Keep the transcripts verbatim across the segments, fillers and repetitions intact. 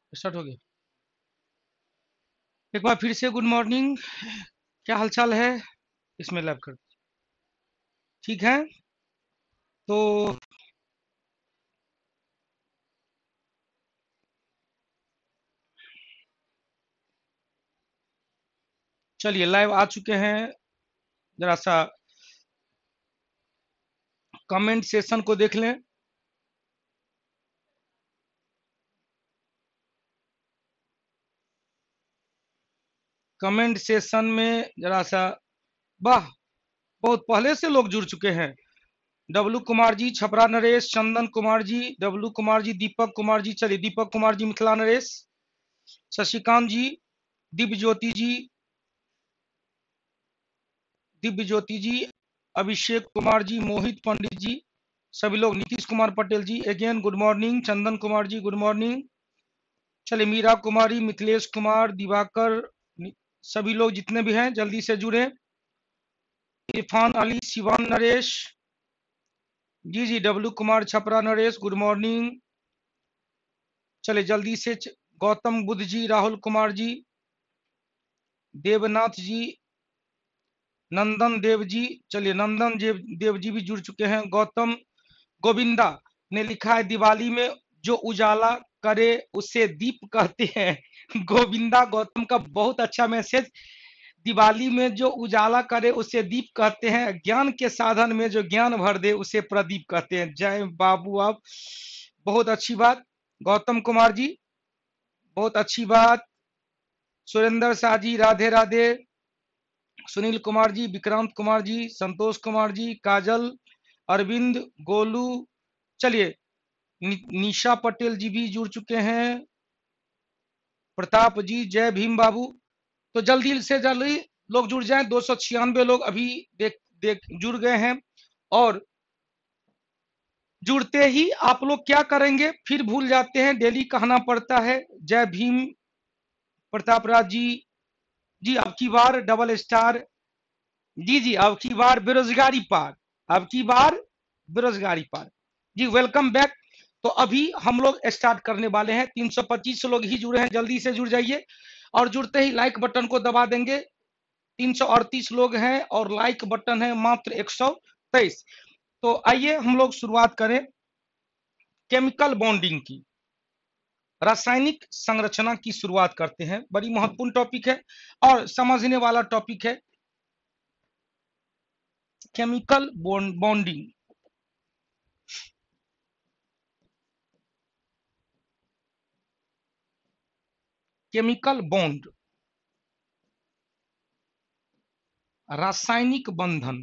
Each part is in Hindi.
स्टार्ट हो गया। एक बार फिर से गुड मॉर्निंग। क्या हालचाल है? इसमें लैब कर ठीक है। तो चलिए लाइव आ चुके हैं। जरा सा कमेंट सेशन को देख लें। कमेंट सेशन में जरा सा, वाह, बहुत पहले से लोग जुड़ चुके हैं। डब्लू कुमार जी, छपरा नरेश, चंदन कुमार जी, डब्लू कुमार जी, दीपक कुमार जी, चलिए दीपक कुमार जी, मिथिला नरेश, शशिकांत जी, दिव्य ज्योति जी, दिव्य ज्योति जी, अभिषेक कुमार जी, मोहित पंडित जी, सभी लोग, Nitish Kumar Patel ji, again good morning, Chandan Kumar ji good morning. चलिए मीरा कुमारी, मिथिलेश कुमार, दिवाकर, सभी लोग जितने भी हैं जल्दी से जुड़े। Irfan Ali, Shivan Naresh ji ji, Dablu Kumar, Chhapra Naresh good morning. चलिए जल्दी से, गौतम बुद्ध जी, राहुल कुमार जी, देवनाथ जी, नंदन देव जी, चलिए नंदन देव देव जी भी जुड़ चुके हैं। गौतम गोविंदा ने लिखा है, दिवाली में जो उजाला करे उसे दीप कहते हैं। गोविंदा गौतम का बहुत अच्छा मैसेज। दिवाली में जो उजाला करे उसे दीप कहते हैं, ज्ञान के साधन में जो ज्ञान भर दे उसे प्रदीप कहते हैं। जय बाबू, आप बहुत अच्छी बात। गौतम कुमार जी बहुत अच्छी बात। सुरेंद्र शाह जी राधे राधे। सुनील कुमार जी, विक्रांत कुमार जी, संतोष कुमार जी, काजल, अरविंद, गोलू, चलिए नि, निशा पटेल जी भी जुड़ चुके हैं। प्रताप जी, जय भीम बाबू। तो जल्दी से जल्दी लोग जुड़ जाएं। दो सौ छियानवे लोग अभी देख देख जुड़ गए हैं। और जुड़ते ही आप लोग क्या करेंगे, फिर भूल जाते हैं, डेली कहना पड़ता है। जय भीम प्रताप राज जी जी, अब की बार डबल स्टार जी जी, अब की बार बेरोजगारी पार, अब की बार बेरोजगारी पार जी, वेलकम बैक। तो अभी हम लोग स्टार्ट करने वाले हैं। तीन सौ पच्चीस लोग ही जुड़े हैं, जल्दी से जुड़ जाइए। और जुड़ते ही लाइक बटन को दबा देंगे। तीन सौ अड़तीस लोग हैं और लाइक बटन है मात्र एक सौ तेईस। तो आइए हम लोग शुरुआत करें केमिकल बॉन्डिंग की, रासायनिक संरचना की शुरुआत करते हैं। बड़ी महत्वपूर्ण टॉपिक है और समझने वाला टॉपिक है केमिकल बॉन्डिंग। केमिकल बॉन्ड, रासायनिक बंधन।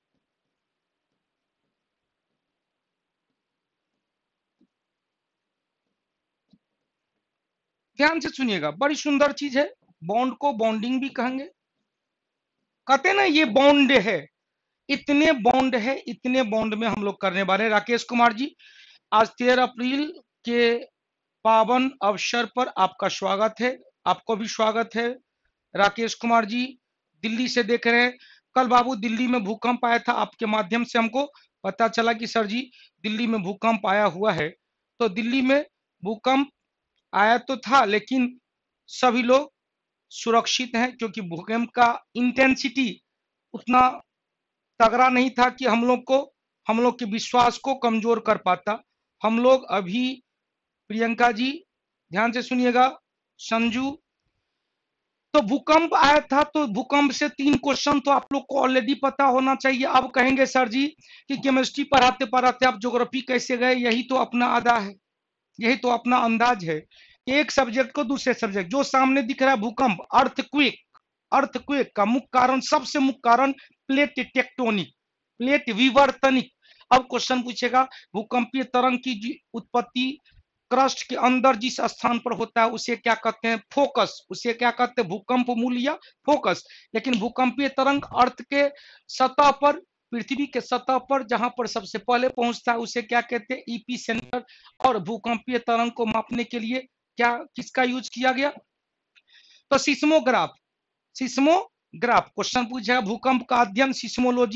ध्यान से सुनिएगा, बड़ी सुंदर चीज है। बॉन्ड को बॉन्डिंग भी कहेंगे। कहते हैं ना ये बॉन्ड है, इतने बॉन्ड है, इतने बॉन्ड में हम लोग करने वाले हैं। राकेश कुमार जी, आज तेरह अप्रैल के पावन अवसर पर आपका स्वागत है। आपको भी स्वागत है राकेश कुमार जी, दिल्ली से देख रहे हैं। कल बाबू दिल्ली में भूकंप आया था, आपके माध्यम से हमको पता चला कि सर जी दिल्ली में भूकंप आया हुआ है। तो दिल्ली में भूकंप आया तो था, लेकिन सभी लोग सुरक्षित हैं, क्योंकि भूकंप का इंटेंसिटी उतना तगड़ा नहीं था कि हम लोग को, हम लोग के विश्वास को कमजोर कर पाता। हम लोग अभी, प्रियंका जी ध्यान से सुनिएगा, संजू, तो भूकंप आया था। तो भूकंप से तीन क्वेश्चन तो आप लोग को ऑलरेडी पता होना चाहिए। अब कहेंगे सर जी कि केमिस्ट्री पढ़ाते पढ़ाते आप ज्योग्राफी कैसे गए, यही तो अपना अदा है, यही तो अपना अंदाज है। एक सब्जेक्ट को दूसरे सब्जेक्ट, जो सामने दिख रहा है भूकंप, अर्थक्वेक, अर्थक्वेक का मुख्य कारण, सबसे मुख्य कारण प्लेट टेक्टोनिक, प्लेट विवर्तनिक। अब क्वेश्चन पूछेगा भूकंपीय तरंग की उत्पत्ति क्रस्ट के अंदर जिस स्थान पर होता है उसे क्या कहते हैं, फोकस, उसे क्या कहते हैं, भूकंप मूल या फोकस। लेकिन भूकंपीय तरंग अर्थ के सतह पर, पृथ्वी के सतह पर जहां पर सबसे पहले पहुंचता है उसे क्या कहते हैं, ईपी सेंटर। और भूकंपीय तरंग को मापने के लिए क्या, किसका यूज किया गया, तो सिस्मोग्राफ, सिस्मोग्राफ। क्वेश्चन पूछा भूकंप का अध्ययन सिस्मोलॉजी,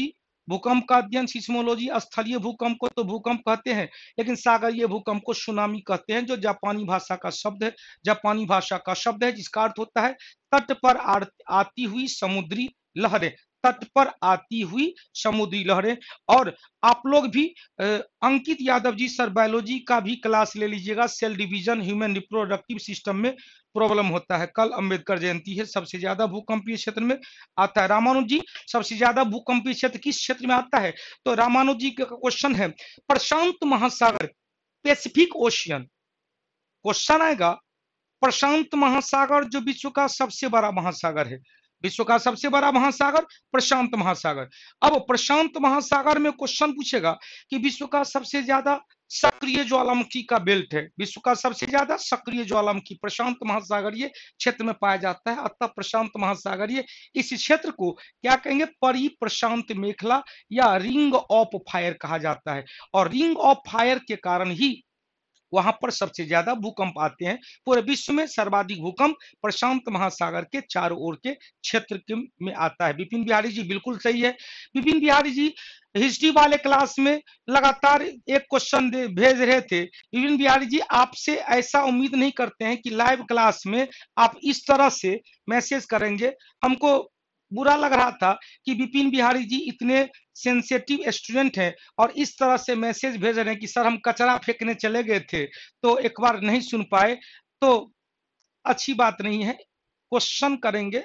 भूकंप का अध्ययन सिस्मोलॉजी, स्थलीय भूकंप को तो भूकंप कहते हैं, लेकिन सागरीय भूकंप को सुनामी कहते हैं, जो जापानी भाषा का शब्द है, जापानी भाषा का शब्द है जिसका अर्थ होता है तट पर आती हुई समुद्री लहरें, तट पर आती हुई समुद्री लहरें। और आप लोग भी अंकित यादव जी सर बायोलॉजी का भी क्लास ले लीजिएगा, cell division human reproductive system में प्रॉब्लम होता है। कल अंबेडकर जयंती है, सबसे ज्यादा भूकंपीय क्षेत्र में आता है। रामानुज जी सबसे ज्यादा भूकंपीय क्षेत्र किस क्षेत्र में आता है? तो रामानुज जी का क्वेश्चन है प्रशांत महासागर, पैसिफिक ओशियन। क्वेश्चन आएगा प्रशांत महासागर जो विश्व का सबसे बड़ा महासागर है, विश्व का सबसे बड़ा महासागर प्रशांत महासागर। अब प्रशांत महासागर में क्वेश्चन पूछेगा कि विश्व का सबसे ज्यादा सक्रिय ज्वालामुखी का बेल्ट है, विश्व का सबसे ज्यादा सक्रिय ज्वालामुखी प्रशांत महासागरीय क्षेत्र में पाया जाता है। अतः प्रशांत महासागरीय इस क्षेत्र को क्या कहेंगे? परिप्रशांत मेखला या रिंग ऑफ फायर कहा जाता है। और रिंग ऑफ फायर के कारण ही वहां पर सबसे ज्यादा भूकंप आते हैं। पूरे विश्व में सर्वाधिक भूकंप प्रशांत महासागर के चारों ओर के क्षेत्र के में आता है। विपिन बिहारी जी बिल्कुल सही है। विपिन बिहारी जी हिस्ट्री वाले क्लास में लगातार एक क्वेश्चन भेज रहे थे। विपिन बिहारी जी आपसे ऐसा उम्मीद नहीं करते हैं कि लाइव क्लास में आप इस तरह से मैसेज करेंगे। हमको बुरा लग रहा था कि विपिन बिहारी जी इतने सेंसिटिव स्टूडेंट हैं और इस तरह से मैसेज भेज रहे हैं कि सर हम कचरा फेंकने चले गए थे तो एक बार नहीं सुन पाए, तो अच्छी बात नहीं है। क्वेश्चन करेंगे,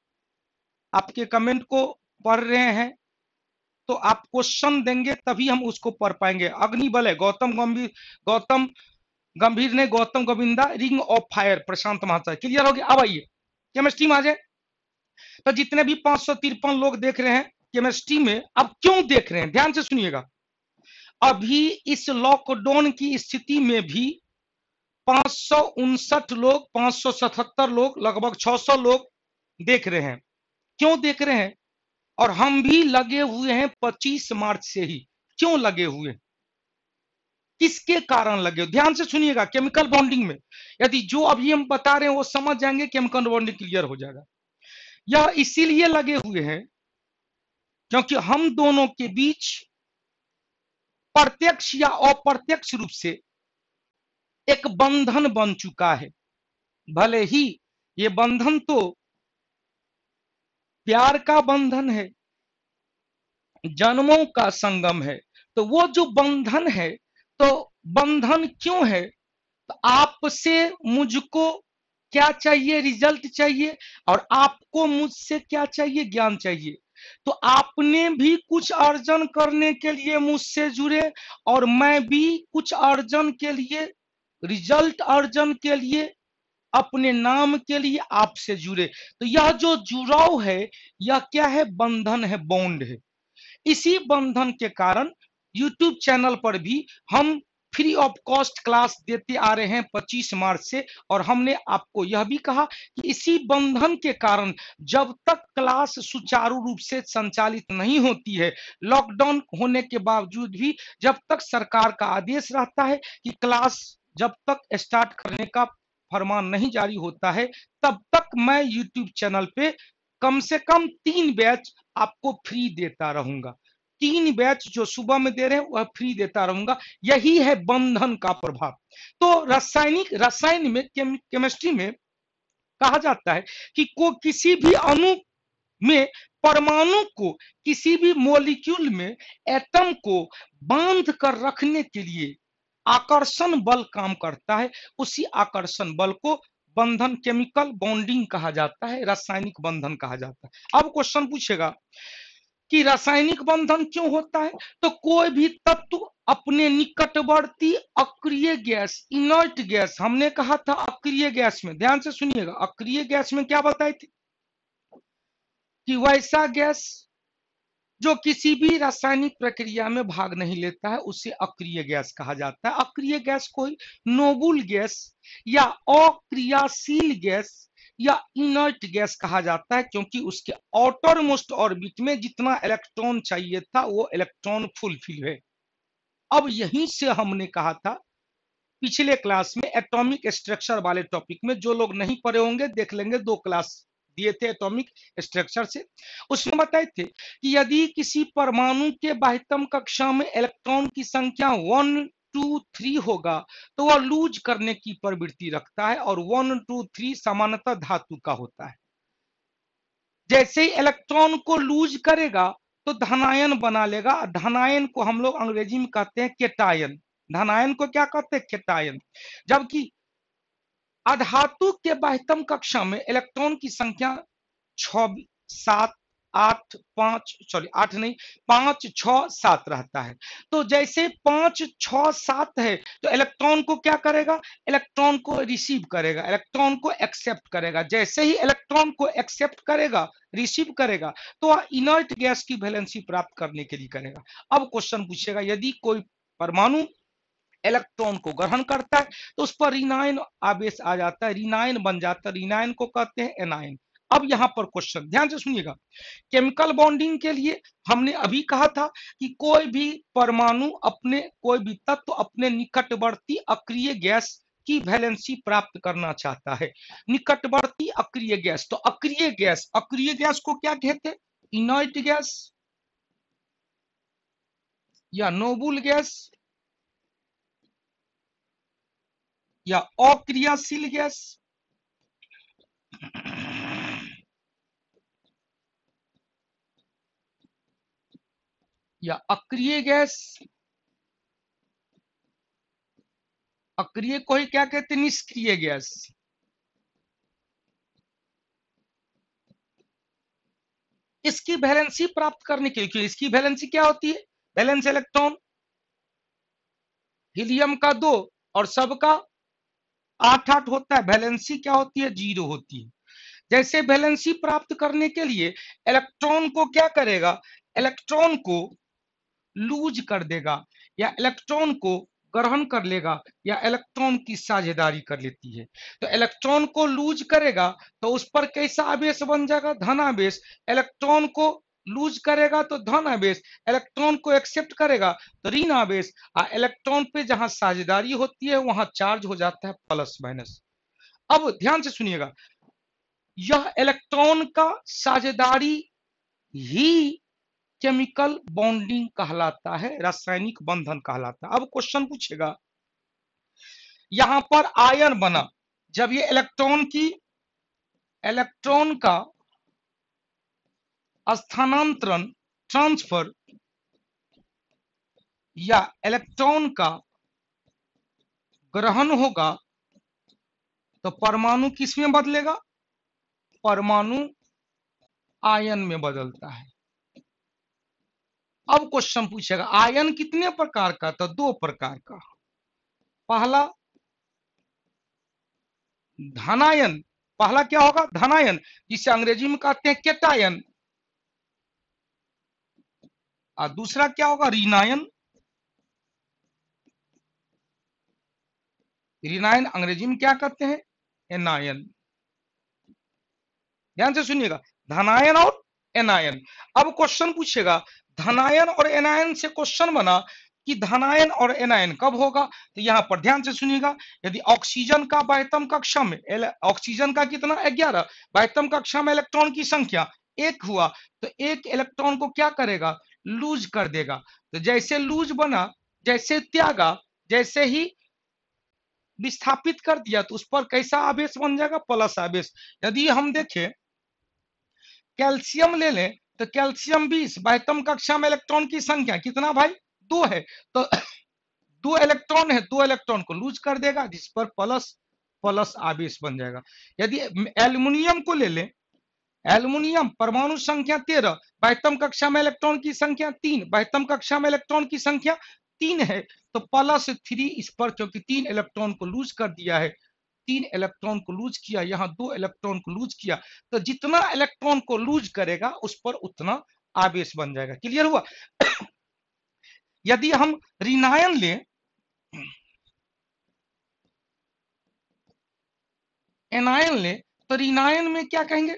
आपके कमेंट को पढ़ रहे हैं तो आप क्वेश्चन देंगे तभी हम उसको पढ़ पाएंगे। अग्निबल है गौतम गंभीर, गौतम गंभीर ने Gautam Govinda ring of fire प्रशांत महासागर। क्लियर हो गया? अब आइए केमिस्ट्री में आ जाए। तो जितने भी पांच सौ तिरपन लोग देख रहे हैं केमिस्ट्री में, अब क्यों देख रहे हैं ध्यान से सुनिएगा। अभी इस लॉकडाउन की स्थिति में भी पांच सौ उनसठ लोग, पांच सौ सतहत्तर लोग, लगभग छह सौ लोग देख रहे हैं। क्यों देख रहे हैं? और हम भी लगे हुए हैं पच्चीस मार्च से ही। क्यों लगे हुए? किसके कारण लगे? ध्यान से सुनिएगा। केमिकल बॉन्डिंग में यदि जो अभी हम बता रहे हैं वो समझ जाएंगे, केमिकल बॉन्डिंग क्लियर हो जाएगा। यह इसीलिए लगे हुए हैं क्योंकि हम दोनों के बीच प्रत्यक्ष या अप्रत्यक्ष रूप से एक बंधन बन चुका है। भले ही ये बंधन तो प्यार का बंधन है, जन्मों का संगम है, तो वो जो बंधन है, तो बंधन क्यों है? तो आपसे मुझको क्या चाहिए? रिजल्ट चाहिए। और आपको मुझसे क्या चाहिए? ज्ञान चाहिए। तो आपने भी कुछ अर्जन करने के लिए मुझसे जुड़े और मैं भी कुछ अर्जन के लिए, रिजल्ट अर्जन के लिए, अपने नाम के लिए आपसे जुड़े। तो यह जो जुड़ाव है यह क्या है? बंधन है, बॉन्ड है। इसी बंधन के कारण यूट्यूब चैनल पर भी हम फ्री ऑफ कॉस्ट क्लास देते आ रहे हैं पच्चीस मार्च से। और हमने आपको यह भी कहा कि इसी बंधन के कारण जब तक क्लास सुचारू रूप से संचालित नहीं होती है, लॉकडाउन होने के बावजूद भी जब तक सरकार का आदेश रहता है कि क्लास जब तक स्टार्ट करने का फरमान नहीं जारी होता है, तब तक मैं यूट्यूब चैनल पे कम से कम तीन बैच आपको फ्री देता रहूंगा। तीन बैच जो सुबह में दे रहे हैं वह फ्री देता रहूंगा। यही है बंधन का प्रभाव। तो रासायनिक रसायन में, केम, केमिस्ट्री में कहा जाता है कि को किसी भी अणु में, परमाणु को, किसी भी मॉलिक्यूल में एटम को बांध कर रखने के लिए आकर्षण बल काम करता है। उसी आकर्षण बल को बंधन, केमिकल बॉन्डिंग कहा जाता है, रासायनिक बंधन कहा जाता है। अब क्वेश्चन पूछेगा कि रासायनिक बंधन क्यों होता है? तो कोई भी तत्व अपने निकटवर्ती अक्रिय गैस, इनर्ट गैस, हमने कहा था अक्रिय गैस में, ध्यान से सुनिएगा, अक्रिय गैस में क्या बताई थी कि वैसा गैस जो किसी भी रासायनिक प्रक्रिया में भाग नहीं लेता है उसे अक्रिय गैस कहा जाता है। अक्रिय गैस कोई नोबुल गैस या अक्रियाशील गैस या इनर्ट गैस कहा जाता है, क्योंकि उसके आउटर मोस्ट ऑर्बिट में जितना इलेक्ट्रॉन चाहिए था वो इलेक्ट्रॉन फुलफिल है। अब यहीं से हमने कहा था पिछले क्लास में एटॉमिक स्ट्रक्चर वाले टॉपिक में, जो लोग नहीं पढ़े होंगे देख लेंगे, दो क्लास दिए थे एटॉमिक स्ट्रक्चर से। उसमें बताए थे कि यदि किसी परमाणु के बाह्यतम कक्षा में इलेक्ट्रॉन की संख्या वन टू थ्री होगा तो वह लूज करने की प्रवृत्ति रखता है, और वन टू थ्री सामान्यतः धातु का होता है। जैसे ही इलेक्ट्रॉन को लूज करेगा तो धनायन बना लेगा। धनायन को हम लोग अंग्रेजी में कहते हैं केटायन। धनायन को क्या कहते हैं? केटायन। जबकि अधातु के बाह्यतम कक्षा में इलेक्ट्रॉन की संख्या छ सात आठ पांच सॉरी आठ नहीं पांच छ सात रहता है। तो जैसे पांच छ सात है तो इलेक्ट्रॉन को क्या करेगा? इलेक्ट्रॉन को रिसीव करेगा, इलेक्ट्रॉन को एक्सेप्ट करेगा। जैसे ही इलेक्ट्रॉन को एक्सेप्ट करेगा, रिसीव करेगा, तो वह इनर्ट गैस की वैलेंसी प्राप्त करने के लिए करेगा। अब क्वेश्चन पूछेगा, यदि कोई परमाणु इलेक्ट्रॉन को ग्रहण करता है तो उस पर ऋणायन आवेश आ जाता है, ऋणायन बन जाता है। ऋणायन को कहते हैं एनायन। अब यहां पर क्वेश्चन ध्यान से सुनिएगा। केमिकल बॉन्डिंग के लिए हमने अभी कहा था कि कोई भी परमाणु अपने कोई भी तत्व अपने निकटवर्ती अक्रिय गैस की वैलेंसी प्राप्त करना चाहता है। निकटवर्ती अक्रिय गैस, तो अक्रिय गैस अक्रिय गैस को क्या कहते हैं? इनर्ट गैस या नोबुल गैस या अक्रियाशील गैस या अक्रिय गैस। अक्रिय को ही क्या कहते हैं? निष्क्रिय गैस। इसकी वैलेंसी प्राप्त करने के लिए, इसकी वैलेंसी क्या होती है? वैलेंस इलेक्ट्रॉन हीलियम का दो और सबका आठ आठ होता है, वैलेंसी क्या होती है? जीरो होती है। जैसे वैलेंसी प्राप्त करने के लिए इलेक्ट्रॉन को क्या करेगा? इलेक्ट्रॉन को लूज कर देगा, या इलेक्ट्रॉन को ग्रहण कर लेगा, या इलेक्ट्रॉन की साझेदारी कर लेती है। तो इलेक्ट्रॉन को लूज करेगा तो उस पर कैसा आवेश बन जाएगा? धन आवेश। इलेक्ट्रॉन को लूज करेगा तो धन आवेश, इलेक्ट्रॉन को एक्सेप्ट करेगा तो ऋण आवेश। और इलेक्ट्रॉन पे जहां साझेदारी होती है वहां चार्ज हो जाता है प्लस माइनस। अब ध्यान से सुनिएगा, यह इलेक्ट्रॉन का साझेदारी ही केमिकल बॉन्डिंग कहलाता है, रासायनिक बंधन कहलाता है। अब क्वेश्चन पूछेगा, यहां पर आयन बना, जब ये इलेक्ट्रॉन की इलेक्ट्रॉन का स्थानांतरण ट्रांसफर या इलेक्ट्रॉन का ग्रहण होगा तो परमाणु किस में बदलेगा? परमाणु आयन में बदलता है। अब क्वेश्चन पूछेगा, आयन कितने प्रकार का? तो दो प्रकार का। पहला धनायन, पहला क्या होगा? धनायन, जिसे अंग्रेजी में कहते हैं केटायन। और दूसरा क्या होगा? ऋणायन। ऋणायन अंग्रेजी में क्या कहते हैं? एनायन। ध्यान से सुनिएगा, धनायन और एनायन। अब क्वेश्चन पूछेगा, धनायन और एनायन से क्वेश्चन बना कि धनायन और एनायन कब होगा? तो यहां पर ध्यान से सुनिएगा, यदि ऑक्सीजन का बाह्यतम कक्षा में, ऑक्सीजन का कितना? ग्यारह, बाह्यतम कक्षा में इलेक्ट्रॉन की संख्या एक हुआ तो एक इलेक्ट्रॉन को क्या करेगा? लूज कर देगा। तो जैसे लूज बना, जैसे त्यागा, जैसे ही विस्थापित कर दिया तो उस पर कैसा आवेश बन जाएगा? प्लस आवेश। यदि हम देखें कैल्शियम ले लें तो कैल्शियम बीस, बाह्यतम कक्षा में इलेक्ट्रॉन की संख्या कितना भाई? दो है। तो दो इलेक्ट्रॉन है, दो इलेक्ट्रॉन को लूज कर देगा, जिस पर प्लस प्लस आवेश बन जाएगा। यदि एल्युमिनियम को ले लें, एल्युमिनियम परमाणु संख्या तेरह, बाह्यतम कक्षा में इलेक्ट्रॉन की संख्या तीन, बाह्यतम कक्षा में इलेक्ट्रॉन की संख्या तीन है, तो प्लस थ्री इस पर, क्योंकि तीन इलेक्ट्रॉन को लूज कर दिया है, तीन इलेक्ट्रॉन को लूज किया, यहां दो इलेक्ट्रॉन को लूज किया, तो जितना इलेक्ट्रॉन को लूज करेगा उस पर उतना आवेश बन जाएगा। क्लियर हुआ? यदि हम ऋणायन लें, एनायन लें, तो ऋणायन में क्या कहेंगे?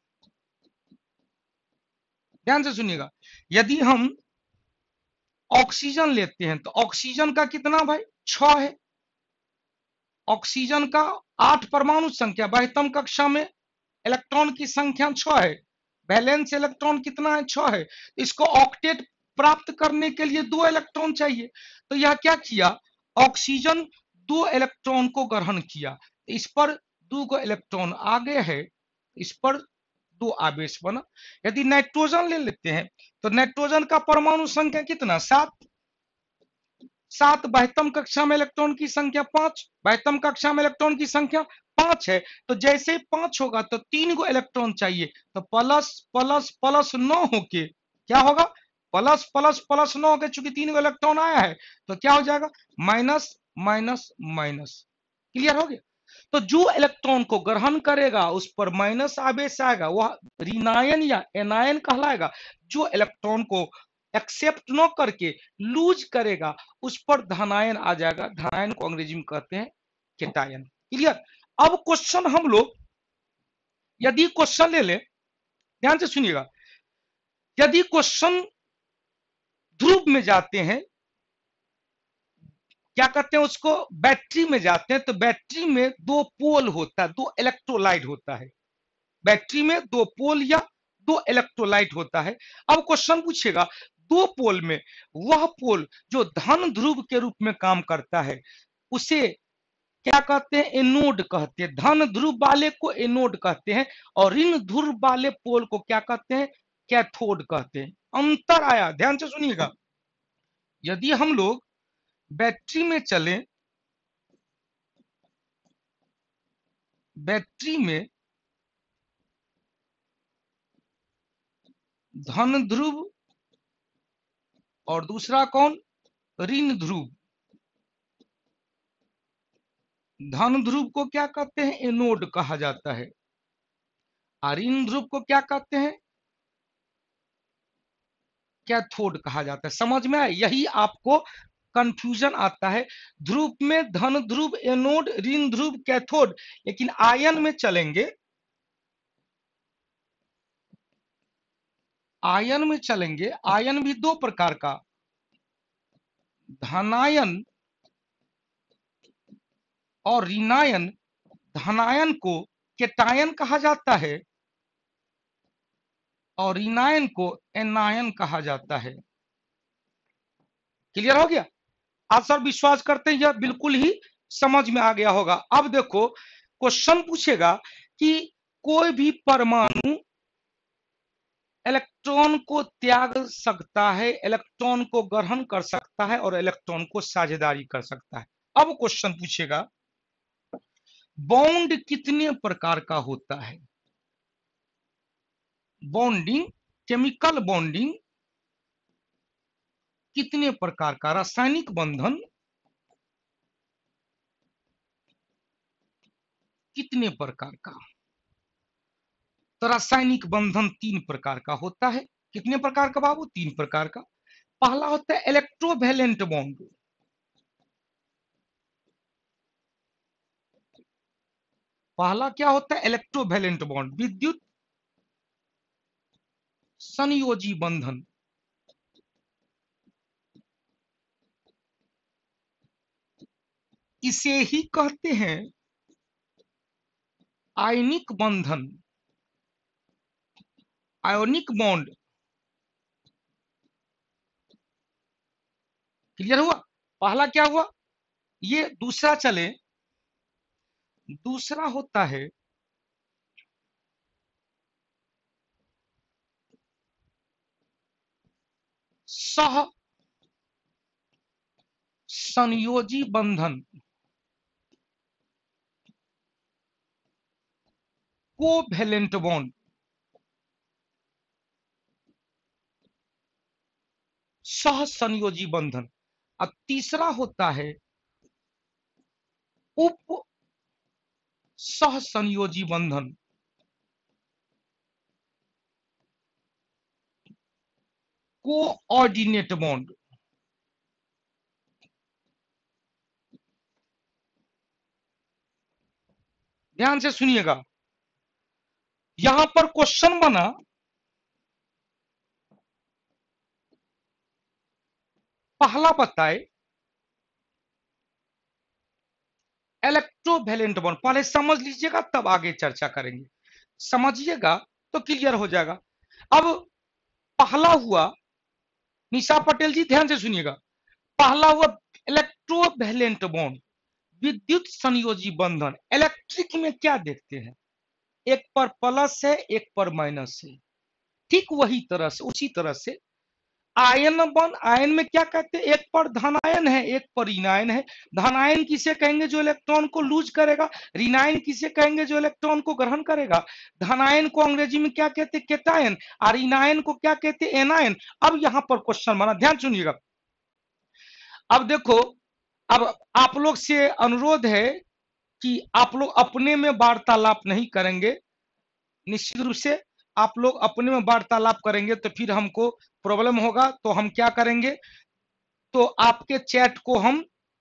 ध्यान से सुनिएगा, यदि हम ऑक्सीजन लेते हैं तो ऑक्सीजन का कितना भाई? छह है। ऑक्सीजन का आठ परमाणु संख्या, बाह्यतम कक्षा में इलेक्ट्रॉन की संख्या छह है, वैलेंस इलेक्ट्रॉन कितना है, छह है। इसको ऑक्टेट प्राप्त करने के लिए दो इलेक्ट्रॉन चाहिए। तो यह क्या किया, ऑक्सीजन दो इलेक्ट्रॉन को ग्रहण किया। इस पर दो को इलेक्ट्रॉन आगे है, इस पर दो आवेश बना। यदि नाइट्रोजन ले लेते हैं तो नाइट्रोजन का परमाणु संख्या कितना, सात। सात बाह्यतम कक्षा में इलेक्ट्रॉन की संख्या पांच, बाह्यतम कक्षा में इलेक्ट्रॉन की संख्या पांच है। तो जैसे पांच होगा तो तीन को इलेक्ट्रॉन चाहिए, तो प्लस प्लस प्लस नौ होके क्या होगा, प्लस प्लस प्लस नौ होके, चूंकि तीन को इलेक्ट्रॉन आया है तो क्या हो जाएगा, माइनस माइनस माइनस। क्लियर हो गया। तो जो इलेक्ट्रॉन को ग्रहण करेगा उस पर माइनस आवेश आएगा, वह ऋणायन या एनायन कहलाएगा। जो इलेक्ट्रॉन को एक्सेप्ट न करके लूज करेगा उस पर धनायन आ जाएगा। धनायन को अंग्रेजी में कहते हैं केटायन। क्लियर। अब क्वेश्चन हम लोग यदि क्वेश्चन ले ले, ध्यान से सुनिएगा, यदि क्वेश्चन ध्रुव में जाते हैं, क्या कहते हैं उसको, बैटरी में जाते हैं, तो बैटरी में दो पोल होता है, दो इलेक्ट्रोलाइट होता है। बैटरी में दो पोल या दो इलेक्ट्रोलाइट होता है। अब क्वेश्चन पूछेगा दो पोल में वह पोल जो धन ध्रुव के रूप में काम करता है उसे क्या कहते हैं, एनोड कहते हैं। धन ध्रुव वाले को एनोड कहते हैं और ऋण ध्रुव वाले पोल को क्या कहते हैं, कैथोड कहते हैं। अंतर आया, ध्यान से सुनिएगा। यदि हम लोग बैटरी में चलें, बैटरी में धन ध्रुव और दूसरा कौन, ऋण ध्रुव। धन ध्रुव को क्या कहते हैं, एनोड कहा जाता है, और ऋण ध्रुव को क्या कहते हैं, कैथोड कहा जाता है। समझ में आया, यही आपको कंफ्यूजन आता है। ध्रुव में धन ध्रुव एनोड, ऋण ध्रुव कैथोड। लेकिन आयन में चलेंगे, आयन में चलेंगे, आयन भी दो प्रकार का, धनायन और ऋणायन। धनायन को केटायन कहा जाता है और ऋणायन को एनायन कहा जाता है। क्लियर हो गया। आप सर विश्वास करते हैं यह बिल्कुल ही समझ में आ गया होगा। अब देखो क्वेश्चन पूछेगा कि कोई भी परमाणु इलेक्ट्रॉन को त्याग सकता है, इलेक्ट्रॉन को ग्रहण कर सकता है और इलेक्ट्रॉन को साझेदारी कर सकता है। अब क्वेश्चन पूछेगा बॉन्ड कितने प्रकार का होता है। बॉन्डिंग, केमिकल बॉन्डिंग कितने प्रकार का, रासायनिक बंधन कितने प्रकार का। तो रासायनिक बंधन तीन प्रकार का होता है। कितने प्रकार का बाबू, तीन प्रकार का। पहला होता है इलेक्ट्रोवैलेंट बॉन्ड। पहला क्या होता है, इलेक्ट्रोवैलेंट बॉन्ड, विद्युत संयोजी बंधन। इसे ही कहते हैं आयनिक बंधन, आयोनिक बॉन्ड। क्लियर हुआ। पहला क्या हुआ, ये दूसरा चले, दूसरा होता है सह संयोजी बंधन, कोवैलेंट बॉन्ड। सह संयोजी बंधन। और तीसरा होता है उप सह संयोजी बंधन, कोऑर्डिनेट बॉन्ड। ध्यान से सुनिएगा, यहां पर क्वेश्चन बना पहला बताए इलेक्ट्रोवैलेंट बॉन्ड, पहले समझ लीजिएगा तब आगे चर्चा करेंगे। समझिएगा तो क्लियर हो जाएगा। अब पहला हुआ, निशा पटेल जी ध्यान से सुनिएगा, पहला हुआ इलेक्ट्रोवैलेंट बॉन्ड, विद्युत संयोजी बंधन। इलेक्ट्रिक में क्या देखते हैं, एक पर प्लस है एक पर माइनस है, ठीक वही तरह से उसी तरह से आयन बन, आयन में क्या कहते हैं, एक पर धनायन है एक पर ऋणायन है। धनायन किसे कहेंगे, जो इलेक्ट्रॉन को लूज करेगा। ऋणायन किसे कहेंगे, जो इलेक्ट्रॉन को ग्रहण करेगा। धनायन को अंग्रेजी में क्या कहते हैं, केटायन, और ऋणायन को क्या कहते हैं, एनायन। अब यहां पर क्वेश्चन बना, ध्यान सुनिएगा। अब देखो, अब आप लोग से अनुरोध है कि आप लोग अपने में वार्तालाप नहीं करेंगे, निश्चित रूप से आप लोग अपने में वार्तालाप करेंगे तो फिर हमको प्रॉब्लम होगा। तो हम क्या करेंगे, तो आपके चैट को हम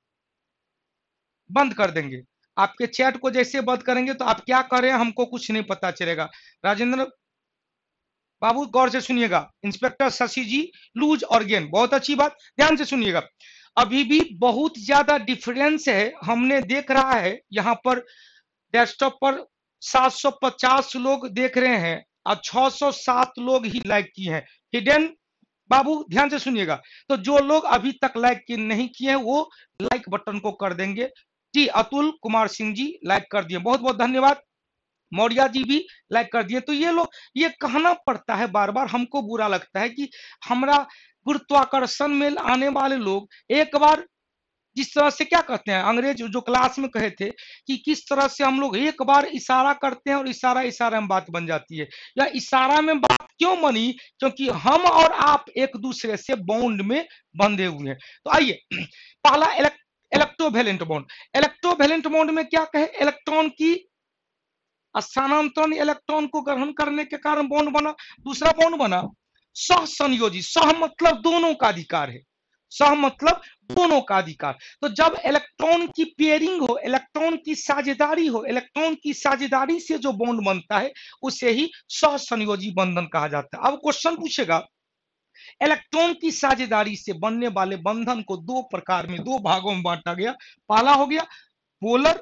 बंद कर देंगे। आपके चैट को जैसे बंद करेंगे तो आप क्या कर रहे हैं हमको कुछ नहीं पता चलेगा। राजेंद्र बाबू गौर से सुनिएगा, इंस्पेक्टर शशि जी, लूज और गेन, बहुत अच्छी बात, ध्यान से सुनिएगा। अभी भी बहुत ज्यादा डिफरेंस है, हमने देख रहा है यहाँ पर डेस्कटॉप पर सात सौ पचास लोग देख रहे हैं और छह सौ सात लोग ही लाइक किए हैं। हिडन बाबू ध्यान से सुनिएगा, तो जो लोग अभी तक लाइक नहीं किए हैं वो लाइक बटन को कर देंगे। जी अतुल कुमार सिंह जी लाइक कर दिए, बहुत बहुत धन्यवाद। मौर्या जी भी लाइक कर दिए। तो ये लोग, ये कहना पड़ता है बार बार, हमको बुरा लगता है कि हमारा गुरुत्वाकर्षण में आने वाले लोग एक बार जिस तरह से क्या कहते हैं, अंग्रेज जो क्लास में कहे थे कि किस तरह से हम लोग एक बार इशारा करते हैं और इशारा इशारा में बात बन जाती है। या इशारा में बात क्यों बनी, क्योंकि हम और आप एक दूसरे से बॉन्ड में बंधे हुए हैं। तो आइए, पहला इलेक्ट्रोवैलेंट बॉन्ड। इलेक्ट्रोवैलेंट बॉन्ड में क्या कहे, इलेक्ट्रॉन की स्थानांतरण इलेक्ट्रॉन को ग्रहण करने के कारण बॉन्ड बना। दूसरा बॉन्ड बना सह संयोजी, सह मतलब दोनों का अधिकार है, सह मतलब दोनों का अधिकार। तो जब इलेक्ट्रॉन की पेयरिंग हो, इलेक्ट्रॉन की साझेदारी हो, इलेक्ट्रॉन की साझेदारी से जो बॉन्ड बनता है उसे ही सह संयोजी बंधन कहा जाता है। अब क्वेश्चन पूछेगा, इलेक्ट्रॉन की साझेदारी से बनने वाले बंधन को दो प्रकार में, दो भागों में बांटा गया। पहला हो गया पोलर,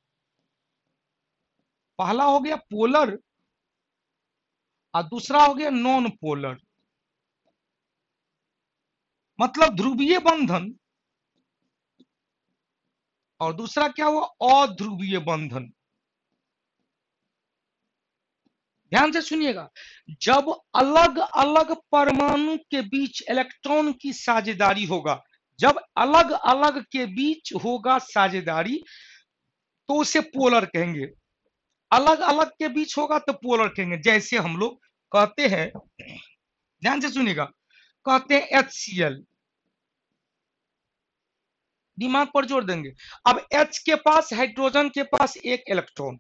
पहला हो गया पोलर और दूसरा हो गया नॉन पोलर, मतलब ध्रुवीय बंधन, और दूसरा क्या हुआ, अध्रुवीय बंधन। ध्यान से सुनिएगा, जब अलग अलग परमाणु के बीच इलेक्ट्रॉन की साझेदारी होगा, जब अलग अलग के बीच होगा साझेदारी तो उसे पोलर कहेंगे। अलग अलग के बीच होगा तो पोलर कहेंगे। जैसे हम लोग कहते हैं, ध्यान से सुनिएगा, कहते हैं एच सी एल, दिमाग पर जोर देंगे। अब H के पास, हाइड्रोजन के पास एक इलेक्ट्रॉन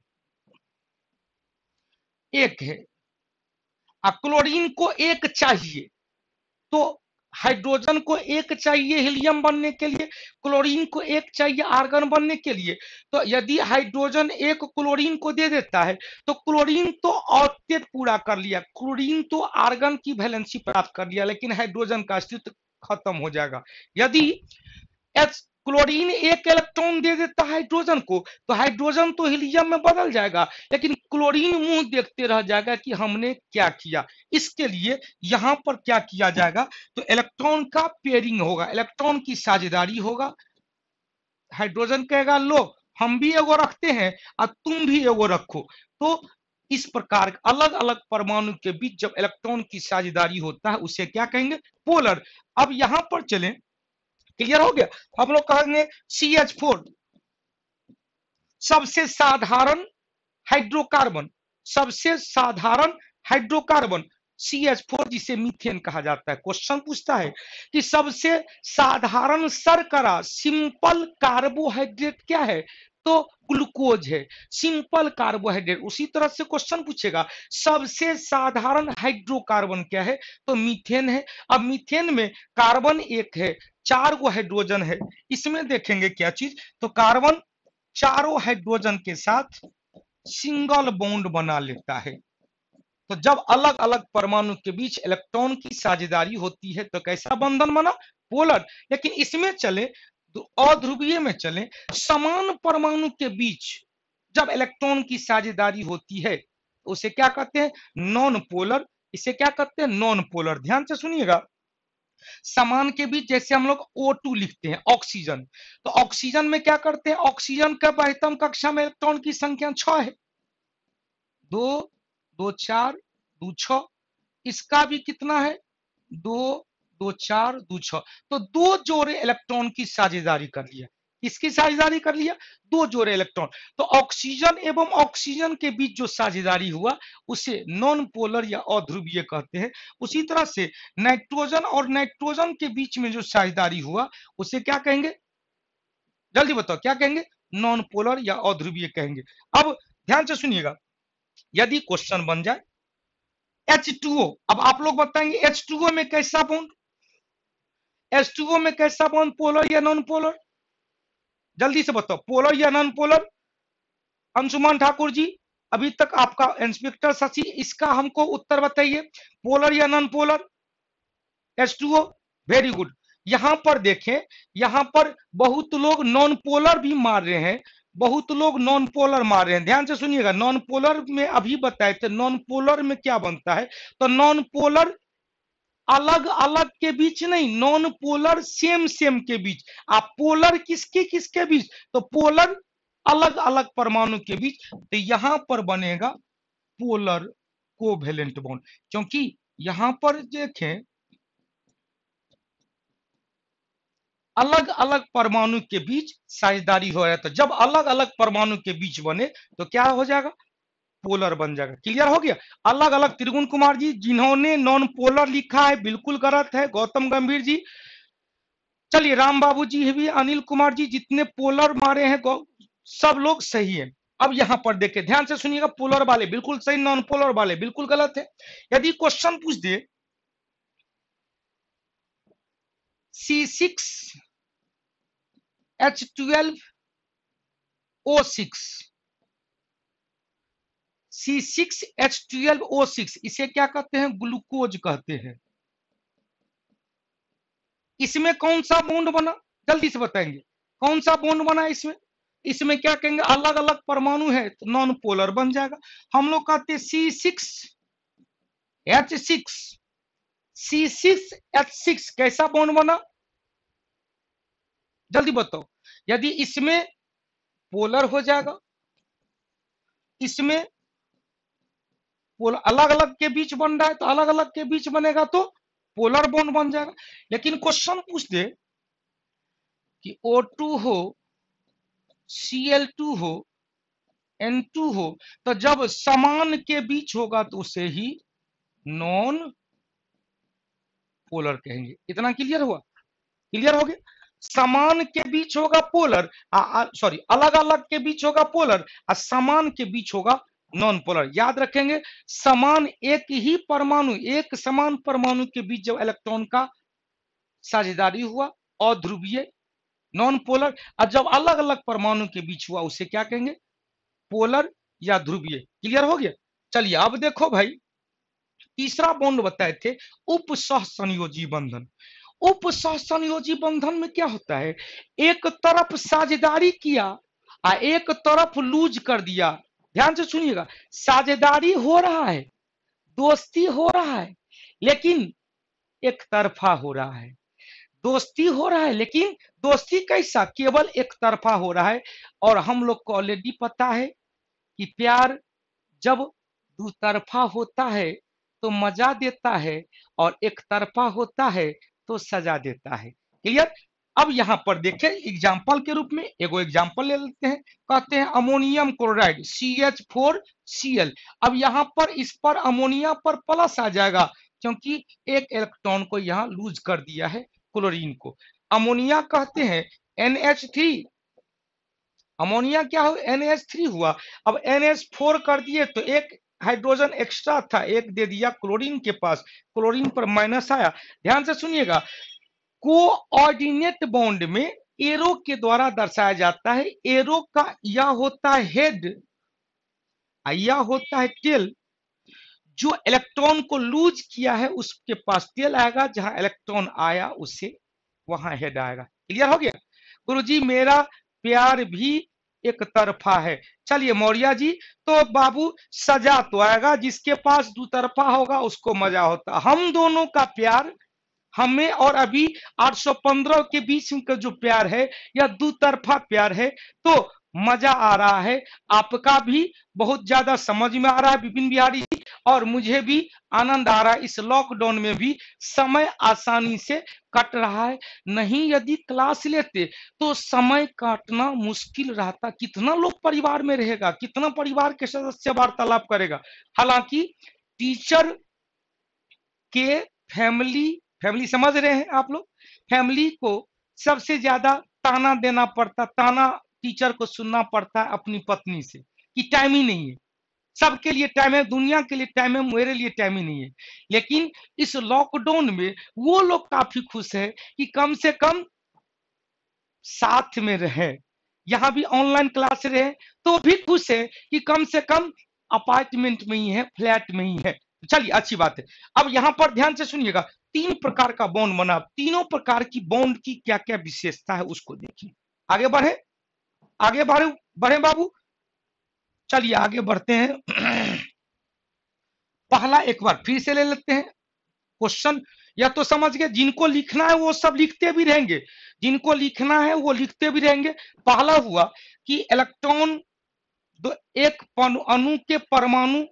एक है, और क्लोरीन को एक चाहिए, तो हाइड्रोजन को एक चाहिए हीलियम बनने के लिए, क्लोरीन को एक चाहिए आर्गन बनने के लिए। तो यदि हाइड्रोजन एक क्लोरीन को दे देता है तो क्लोरीन तो ऑक्टेट पूरा कर लिया, क्लोरीन तो आर्गन की वैलेंसी प्राप्त कर लिया, लेकिन हाइड्रोजन का अस्तित्व खत्म हो जाएगा। यदि एच क्लोरीन एक इलेक्ट्रॉन दे देता है हाइड्रोजन को तो हाइड्रोजन तो हीलियम में बदल जाएगा, लेकिन क्लोरीन मुंह देखते रह जाएगा कि हमने क्या किया। इसके लिए यहां पर क्या किया जाएगा, तो इलेक्ट्रॉन का पेयरिंग होगा, इलेक्ट्रॉन की साझेदारी होगा। हाइड्रोजन कहेगा लो हम भी एगो रखते हैं और तुम भी एगो रखो। तो इस प्रकार अलग अलग परमाणु के बीच जब इलेक्ट्रॉन की साझेदारी होता है उसे क्या कहेंगे, पोलर। अब यहां पर चलें, क्लियर हो गया। हम लोग कहेंगे सी एच फोर, सबसे साधारण हाइड्रोकार्बन, सबसे साधारण हाइड्रोकार्बन सी एच फोर, जिसे मीथेन कहा जाता है। क्वेश्चन पूछता है कि सबसे साधारण शर्करा, सिंपल कार्बोहाइड्रेट क्या है, तो ग्लूकोज है, सिंपल कार्बोहाइड्रेट। उसी तरह से क्वेश्चन पूछेगा सबसे साधारण हाइड्रोकार्बन क्या है, तो मीथेन है। अब मीथेन में कार्बन एक है, चार गो हाइड्रोजन है, इसमें देखेंगे क्या चीज, तो कार्बन चारों हाइड्रोजन के साथ सिंगल बॉन्ड बना लेता है। तो जब अलग अलग परमाणु के बीच इलेक्ट्रॉन की साझेदारी होती है तो कैसा बंधन बना, पोलर। लेकिन इसमें चले तो अध्रुवीय में चले, समान परमाणु के बीच जब इलेक्ट्रॉन की साझेदारी होती है उसे क्या कहते हैं? Non polar. इसे क्या कहते हैं? Non polar. ध्यान से सुनिएगा, समान के बीच जैसे हम लोग O टू लिखते हैं, ऑक्सीजन, तो ऑक्सीजन में क्या करते हैं? ऑक्सीजन का वाहितम कक्षा में इलेक्ट्रॉन की संख्या छह है, दो, दो चार, दो छह। इसका भी कितना है? दो, दो चार, दो छह। तो दो जोड़े इलेक्ट्रॉन की साझेदारी कर लिया। किसकी साझेदारी कर लिया? दो जोड़े इलेक्ट्रॉन। तो ऑक्सीजन एवं ऑक्सीजन के बीच जो साझेदारी हुआ उसे नॉन पोलर या अध्रुवीय कहते हैं। उसी तरह से नाइट्रोजन और नाइट्रोजन के बीच में जो साझेदारी हुआ उसे क्या कहेंगे? जल्दी बताओ, क्या कहेंगे? नॉन पोलर या अध्रुवीय कहेंगे। अब ध्यान से सुनिएगा, यदि क्वेश्चन बन जाए एच टू ओ, अब आप लोग बताएंगे एच टू ओ में कैसा बॉन्ड? एच टू ओ में कैसा बॉन्ड, पोलर या नॉन पोलर? जल्दी से बताओ, पोलर या नॉन पोलर? अंशुमान ठाकुर जी, अभी तक आपका इंस्पेक्टर शशि, इसका हमको उत्तर बताइए, पोलर या non polar? H two O, very good. यहां पर देखें, यहां पर बहुत लोग नॉन पोलर भी मार रहे हैं, बहुत लोग नॉन पोलर मार रहे हैं। ध्यान से सुनिएगा, नॉन पोलर में अभी बताए थे, नॉन पोलर में क्या बनता है? तो नॉन पोलर अलग अलग के बीच नहीं, नॉन पोलर सेम सेम के बीच। आप पोलर किसके किसके बीच? तो पोलर अलग अलग परमाणु के बीच। तो यहां पर बनेगा पोलर कोवेलेंट बॉन्ड, क्योंकि यहां पर देखें अलग अलग परमाणु के बीच साझेदारी हो रहा है। तो जब अलग अलग परमाणु के बीच बने तो क्या हो जाएगा? पोलर बन जाएगा। क्लियर हो गया? अलग अलग। त्रिगुण कुमार जी, जिन्होंने नॉन पोलर लिखा है बिल्कुल गलत है। गौतम गंभीर जी, चलिए राम बाबू जी भी, अनिल कुमार जी, जितने पोलर मारे हैं सब लोग सही है। अब यहां पर देखें, ध्यान से सुनिएगा, पोलर वाले बिल्कुल सही, नॉन पोलर वाले बिल्कुल गलत है। यदि क्वेश्चन पूछ दे C six H twelve O six, C six H twelve O six, इसे क्या कहते हैं? ग्लूकोज कहते हैं। इसमें कौन सा बॉन्ड बना? जल्दी से बताएंगे, कौन सा बॉन्ड बना इसमें? इसमें क्या कहेंगे? अलग अलग परमाणु है तो नॉन पोलर बन जाएगा। हम लोग कहते हैं C six H six, C six H six कैसा बॉन्ड बना? जल्दी बताओ। यदि इसमें पोलर हो जाएगा, इसमें पोलर अलग अलग के बीच बन रहा है तो अलग अलग के बीच बनेगा तो पोलर बॉन्ड बन जाएगा। लेकिन क्वेश्चन पूछ दे कि O टू हो, सी एल टू हो, एन टू हो, तो जब समान के बीच होगा तो उसे ही नॉन पोलर कहेंगे। इतना क्लियर हुआ? क्लियर हो गया? समान के बीच होगा पोलर, सॉरी अलग अलग के बीच होगा पोलर, और समान के बीच होगा नॉन पोलर। याद रखेंगे, समान एक ही परमाणु, एक समान परमाणु के बीच जब इलेक्ट्रॉन का साझेदारी हुआ अध्रुवीय नॉन पोलर, और जब अलग अलग परमाणु के बीच हुआ उसे क्या कहेंगे? पोलर या ध्रुवीय। क्लियर हो गया? चलिए अब देखो भाई, तीसरा बॉन्ड बताए थे उपसह संयोजी बंधन। उपसह संयोजी बंधन में क्या होता है? एक तरफ साझेदारी किया और एक तरफ लूज कर दिया। ध्यान से सुनिएगा, साझेदारी हो रहा है, दोस्ती हो रहा है, लेकिन एक तरफा हो रहा है। दोस्ती हो रहा है लेकिन दोस्ती कैसा? केवल एक तरफा हो रहा है। और हम लोग को ऑलरेडी पता है कि प्यार जब दो तरफा होता है तो मजा देता है, और एक तरफा होता है तो सजा देता है। क्लियर? अब यहां पर देखें एग्जाम्पल के रूप में एगो एग्जाम्पल ले लेते हैं। कहते हैं ammonium chloride C H four C L. अब यहां पर इस पर अमोनिया पर प्लस आ जाएगा क्योंकि एक इलेक्ट्रॉन को यहां लूज कर दिया है क्लोरीन को। अमोनिया कहते हैं एन एच थ्री, अमोनिया क्या हो? एन एच थ्री हुआ। अब एन एच फोर कर दिए तो एक हाइड्रोजन एक्स्ट्रा था, एक दे दिया क्लोरीन के पास, क्लोरीन पर माइनस आया। ध्यान से सुनिएगा, कोऑर्डिनेट बॉन्ड में एरो के द्वारा दर्शाया जाता है। एरो का यह होता है हेड, यह होता है टेल। जो इलेक्ट्रॉन को लूज किया है उसके पास टेल आएगा, जहां इलेक्ट्रॉन आया उससे वहां हेड आएगा। क्लियर हो गया? गुरुजी मेरा प्यार भी एक तरफा है। चलिए मौर्य जी, तो बाबू सजा तो आएगा, जिसके पास दो तरफा होगा उसको मजा होता। हम दोनों का प्यार, हमें और अभी आठ सौ पंद्रह के बीच का जो प्यार है, यह दो तरफा प्यार है। तो मजा आ रहा है, आपका भी बहुत ज्यादा समझ में आ रहा है विपिन बिहारी जी, और मुझे भी आनंद आ रहा है। इस लॉकडाउन में भी समय आसानी से कट रहा है। नहीं यदि क्लास लेते तो समय काटना मुश्किल रहता। कितना लोग परिवार में रहेगा, कितना परिवार के सदस्य वार्तालाप करेगा। हालांकि टीचर के फैमिली फैमिली समझ रहे हैं आप लोग, फैमिली को सबसे ज्यादा ताना देना पड़ता, ताना टीचर को सुनना पड़ता है अपनी पत्नी से कि टाइम ही नहीं है। सबके लिए टाइम है, दुनिया के लिए टाइम है, मेरे लिए टाइम ही नहीं है। लेकिन इस लॉकडाउन में वो लोग काफी खुश है कि कम से कम साथ में रहे। यहां भी ऑनलाइन क्लास रहे तो भी खुश है कि कम से कम अपार्टमेंट में ही है, फ्लैट में ही है। चलिए अच्छी बात है। अब यहां पर ध्यान से सुनिएगा, तीन प्रकार का बॉन्ड बना, तीनों प्रकार की बॉन्ड की क्या क्या विशेषता है उसको देखिए। आगे बढ़े, आगे बढ़े बढ़े बाबू, चलिए आगे बढ़ते हैं। पहला एक बार फिर से ले लेते हैं क्वेश्चन, या तो समझ गए, जिनको लिखना है वो सब लिखते भी रहेंगे, जिनको लिखना है वो लिखते भी रहेंगे। पहला हुआ कि इलेक्ट्रॉन, दो एक अणु के परमाणु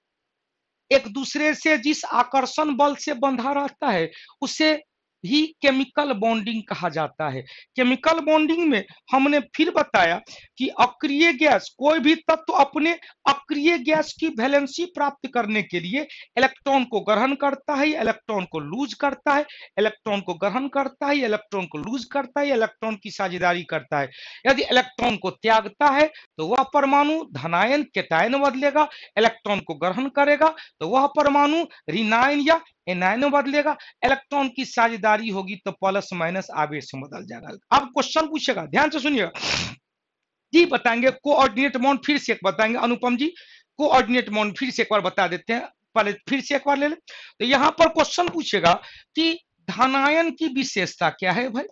एक दूसरे से जिस आकर्षण बल से बंधा रहता है उसे ही केमिकल बॉन्डिंग कहा जाता है। केमिकल बॉन्डिंग में हमने फिर बताया कि अक्रिय गैस, कोई भी तत्व अपने अक्रिय गैस की वैलेंसी प्राप्त करने के लिए इलेक्ट्रॉन को ग्रहण करता है, इलेक्ट्रॉन को लूज करता है, इलेक्ट्रॉन को ग्रहण करता है, इलेक्ट्रॉन को लूज करता है, इलेक्ट्रॉन की साझेदारी करता है। यदि इलेक्ट्रॉन को त्यागता है तो वह परमाणु धनायन केटायन बदलेगा, इलेक्ट्रॉन को ग्रहण करेगा तो वह परमाणु ऋणायन या एनायन बदलेगा, इलेक्ट्रॉन की साझेदारी होगी तो प्लस माइनस आवेश में बदल जाएगा। अब क्वेश्चन पूछेगा, ध्यान से सुनिएगा जी, बताएंगे कोऑर्डिनेट बॉन्ड, फिर से एक बताएंगे अनुपम जी, कोऑर्डिनेट बॉन्ड फिर से एक बार बता देते हैं, पहले फिर से एक बार ले ले। तो यहां पर क्वेश्चन पूछेगा कि धनायन की विशेषता क्या है भाई।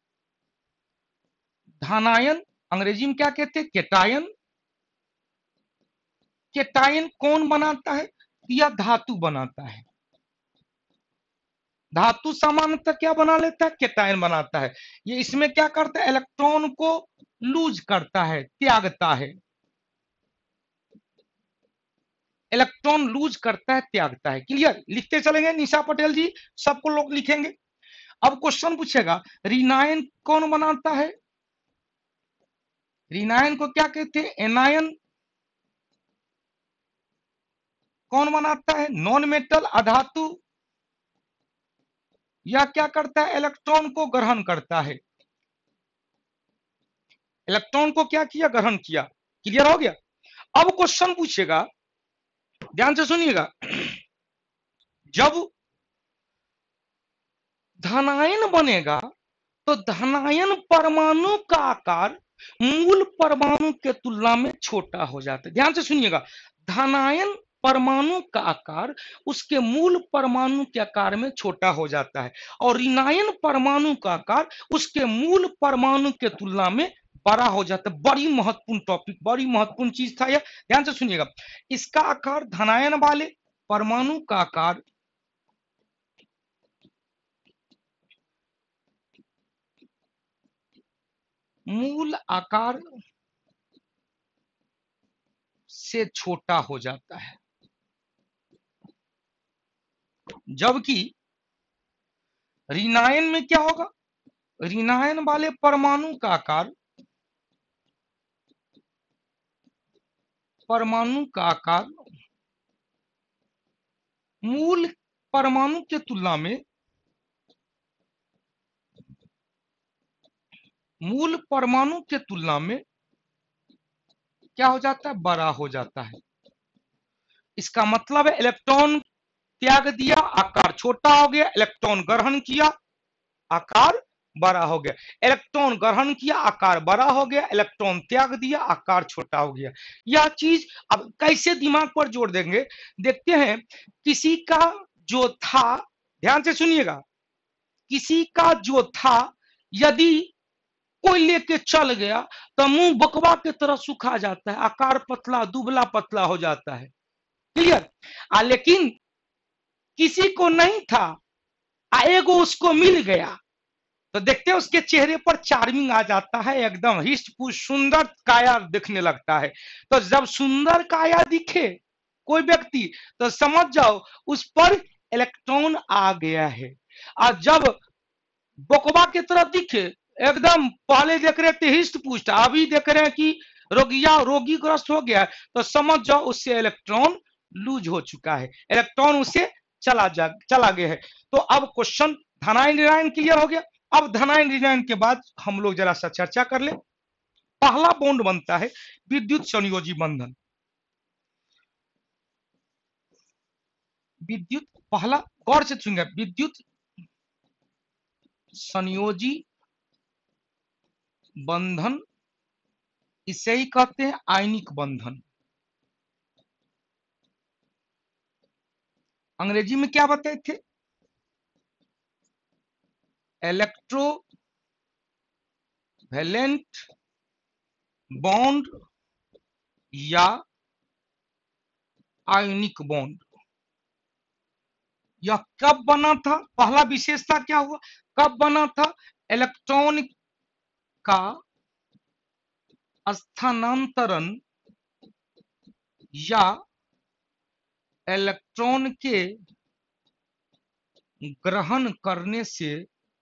धनायन अंग्रेजी में क्या कहते हैं, केटायन। केटायन कौन बनाता है, यह धातु बनाता है। धातु सामान्यतः क्या बना लेता है, केटायन बनाता है। ये इसमें क्या करता है, इलेक्ट्रॉन को लूज करता है, त्यागता है। इलेक्ट्रॉन लूज करता है, त्यागता है। क्लियर, लिखते चलेंगे निशा पटेल जी, सबको लोग लिखेंगे। अब क्वेश्चन पूछेगा ऋणायन कौन बनाता है। ऋणायन को क्या कहते हैं, एनायन कौन बनाता है, नॉन मेटल अधातु। यह क्या करता है, इलेक्ट्रॉन को ग्रहण करता है। इलेक्ट्रॉन को क्या किया, ग्रहण किया। क्लियर हो गया। अब क्वेश्चन पूछेगा, ध्यान से सुनिएगा, जब धनायन बनेगा तो धनायन परमाणु का आकार मूल परमाणु के तुलना में छोटा हो जाता है। ध्यान से सुनिएगा, धनायन परमाणु का आकार उसके मूल परमाणु के आकार में छोटा हो जाता है, और ऋणायन परमाणु का आकार उसके मूल परमाणु के तुलना में बड़ा हो जाता है। बड़ी महत्वपूर्ण टॉपिक, बड़ी महत्वपूर्ण चीज था यह, ध्यान से सुनिएगा। इसका आकार, धनायन वाले परमाणु का आकार मूल आकार से छोटा हो जाता है, जबकि ऋणायन में क्या होगा, ऋणायन वाले परमाणु का आकार परमाणु का आकार मूल परमाणु के तुलना में मूल परमाणु के तुलना में क्या हो जाता है, बड़ा हो जाता है। इसका मतलब है इलेक्ट्रॉन त्याग दिया, आकार छोटा हो गया, इलेक्ट्रॉन ग्रहण किया, आकार बड़ा हो गया, इलेक्ट्रॉन ग्रहण किया, आकार बड़ा हो गया, इलेक्ट्रॉन त्याग दिया, आकार छोटा हो गया। यह चीज अब कैसे दिमाग पर जोड़ देंगे, देखते हैं। किसी का जो था, ध्यान से सुनिएगा, किसी का जो था यदि कोई लेके चल गया तो मुंह बकवा की तरह सुखा जाता है, आकार पतला दुबला पतला हो जाता है। क्लियर? आ लेकिन किसी को नहीं था, आएगो उसको मिल गया तो देखते हैं उसके चेहरे पर चार्मिंग आ जाता है, एकदम हिस्ट पुष्ट सुंदर काया दिखने लगता है। तो जब सुंदर काया दिखे कोई व्यक्ति तो समझ जाओ उस पर इलेक्ट्रॉन आ गया है। और जब बोकबा की तरह दिखे, एकदम पहले देख रहे थे हिस्ट पुष्ट, अभी देख रहे हैं कि रोगिया रोगी ग्रस्त हो गया, तो समझ जाओ उससे इलेक्ट्रॉन लूज हो चुका है, इलेक्ट्रॉन उससे चला जा चला गया है। तो अब क्वेश्चन धनायन ऋणायन क्लियर हो गया। अब धनायन ऋणायन के बाद हम लोग जरा सा चर्चा कर ले। पहला बॉन्ड बनता है विद्युत संयोजी बंधन। विद्युत पहला गौर से सुनिए, विद्युत संयोजी बंधन, इसे ही कहते हैं आयनिक बंधन। अंग्रेजी में क्या बताए थे? इलेक्ट्रोवैलेंट बॉन्ड या आयनिक बॉन्ड। यह कब बना था? पहला विशेषता क्या हुआ, कब बना था? इलेक्ट्रॉन का स्थानांतरण या इलेक्ट्रॉन के ग्रहण करने से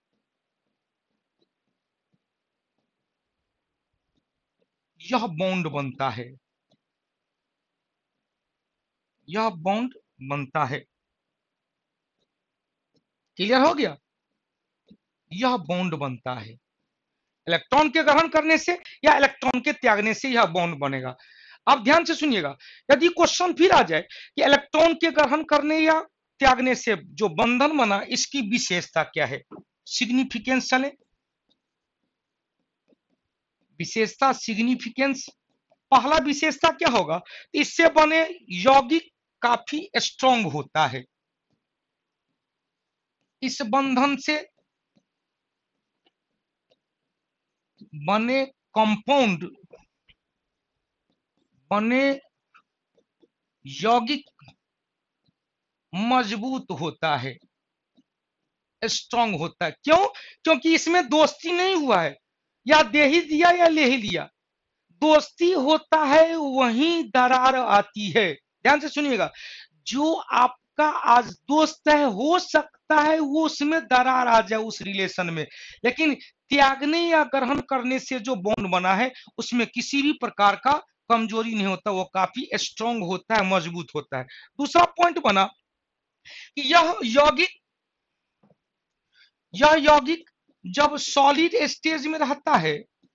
यह बॉन्ड बनता है, यह बॉन्ड बनता है। क्लियर हो गया? यह बॉन्ड बनता है इलेक्ट्रॉन के ग्रहण करने से या इलेक्ट्रॉन के त्यागने से, यह बॉन्ड बनेगा। अब ध्यान से सुनिएगा, यदि क्वेश्चन फिर आ जाए कि इलेक्ट्रॉन के ग्रहण करने या त्यागने से जो बंधन बना, इसकी विशेषता क्या है, सिग्निफिकेंस चले। विशेषता सिग्निफिकेंस, पहला विशेषता क्या होगा, इससे बने यौगिक काफी स्ट्रांग होता है। इस बंधन से बने कंपाउंड, बने यौगिक मजबूत होता है, स्ट्रांग होता है। क्यों? क्योंकि इसमें दोस्ती नहीं हुआ है, या दे ही दिया या ले ही लिया। दोस्ती होता है वहीं दरार आती है। ध्यान से सुनिएगा, जो आपका आज दोस्त है हो सकता है वो उसमें दरार आ जाए उस रिलेशन में, लेकिन त्यागने या ग्रहण करने से जो बॉन्ड बना है उसमें किसी भी प्रकार का कमजोरी नहीं होता, वो काफी स्ट्रांग होता है, मजबूत होता है। दूसरा पॉइंट बना कि यह यौगिक यह यौगिक जब सॉलिड स्टेज में रहता है,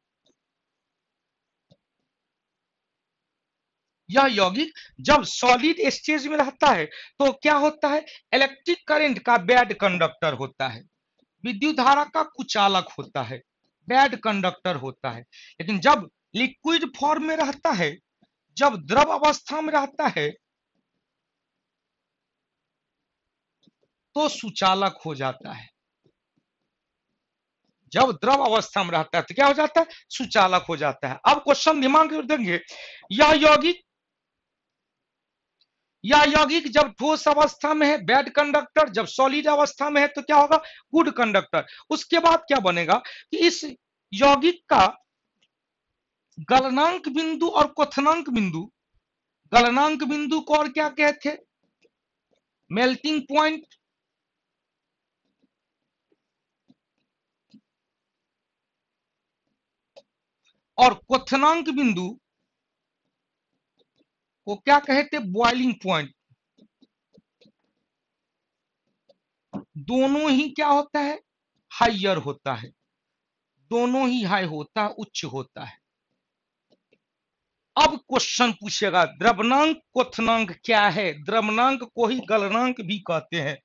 यह यौगिक जब सॉलिड स्टेज में रहता है तो क्या होता है, इलेक्ट्रिक करंट का बैड कंडक्टर होता है, विद्युत धारा का कुचालक होता है, बैड कंडक्टर होता है। लेकिन जब लिक्विड फॉर्म में रहता है, जब द्रव अवस्था में रहता है तो सुचालक हो जाता है। जब द्रव अवस्था में रहता है तो क्या हो जाता है, सुचालक हो जाता है। अब क्वेश्चन दिमाग में देंगे, यह यौगिक यह यौगिक जब ठोस अवस्था में है बैड कंडक्टर, जब सॉलिड अवस्था में है तो क्या होगा, गुड कंडक्टर। उसके बाद क्या बनेगा कि इस यौगिक का गलनांक बिंदु और क्वथनांक बिंदु, गलनांक बिंदु को और क्या कहते हैं, मेल्टिंग पॉइंट, और क्वथनांक बिंदु को क्या कहते हैं, बॉइलिंग पॉइंट। दोनों ही क्या होता है, हाइयर होता है, दोनों ही हाई होता है, उच्च होता है। अब क्वेश्चन पूछेगा द्रवनांक क्वथनांक क्या है, द्रवनांक को ही गलनांक भी कहते हैं।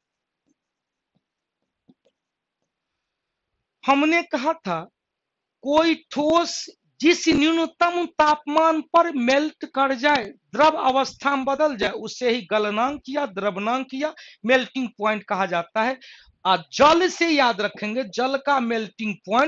हमने कहा था कोई ठोस जिस न्यूनतम तापमान पर मेल्ट कर जाए, द्रव अवस्था में बदल जाए, उसे ही गलनांक या द्रवनांक या मेल्टिंग पॉइंट कहा जाता है। और जल से याद रखेंगे, जल का melting point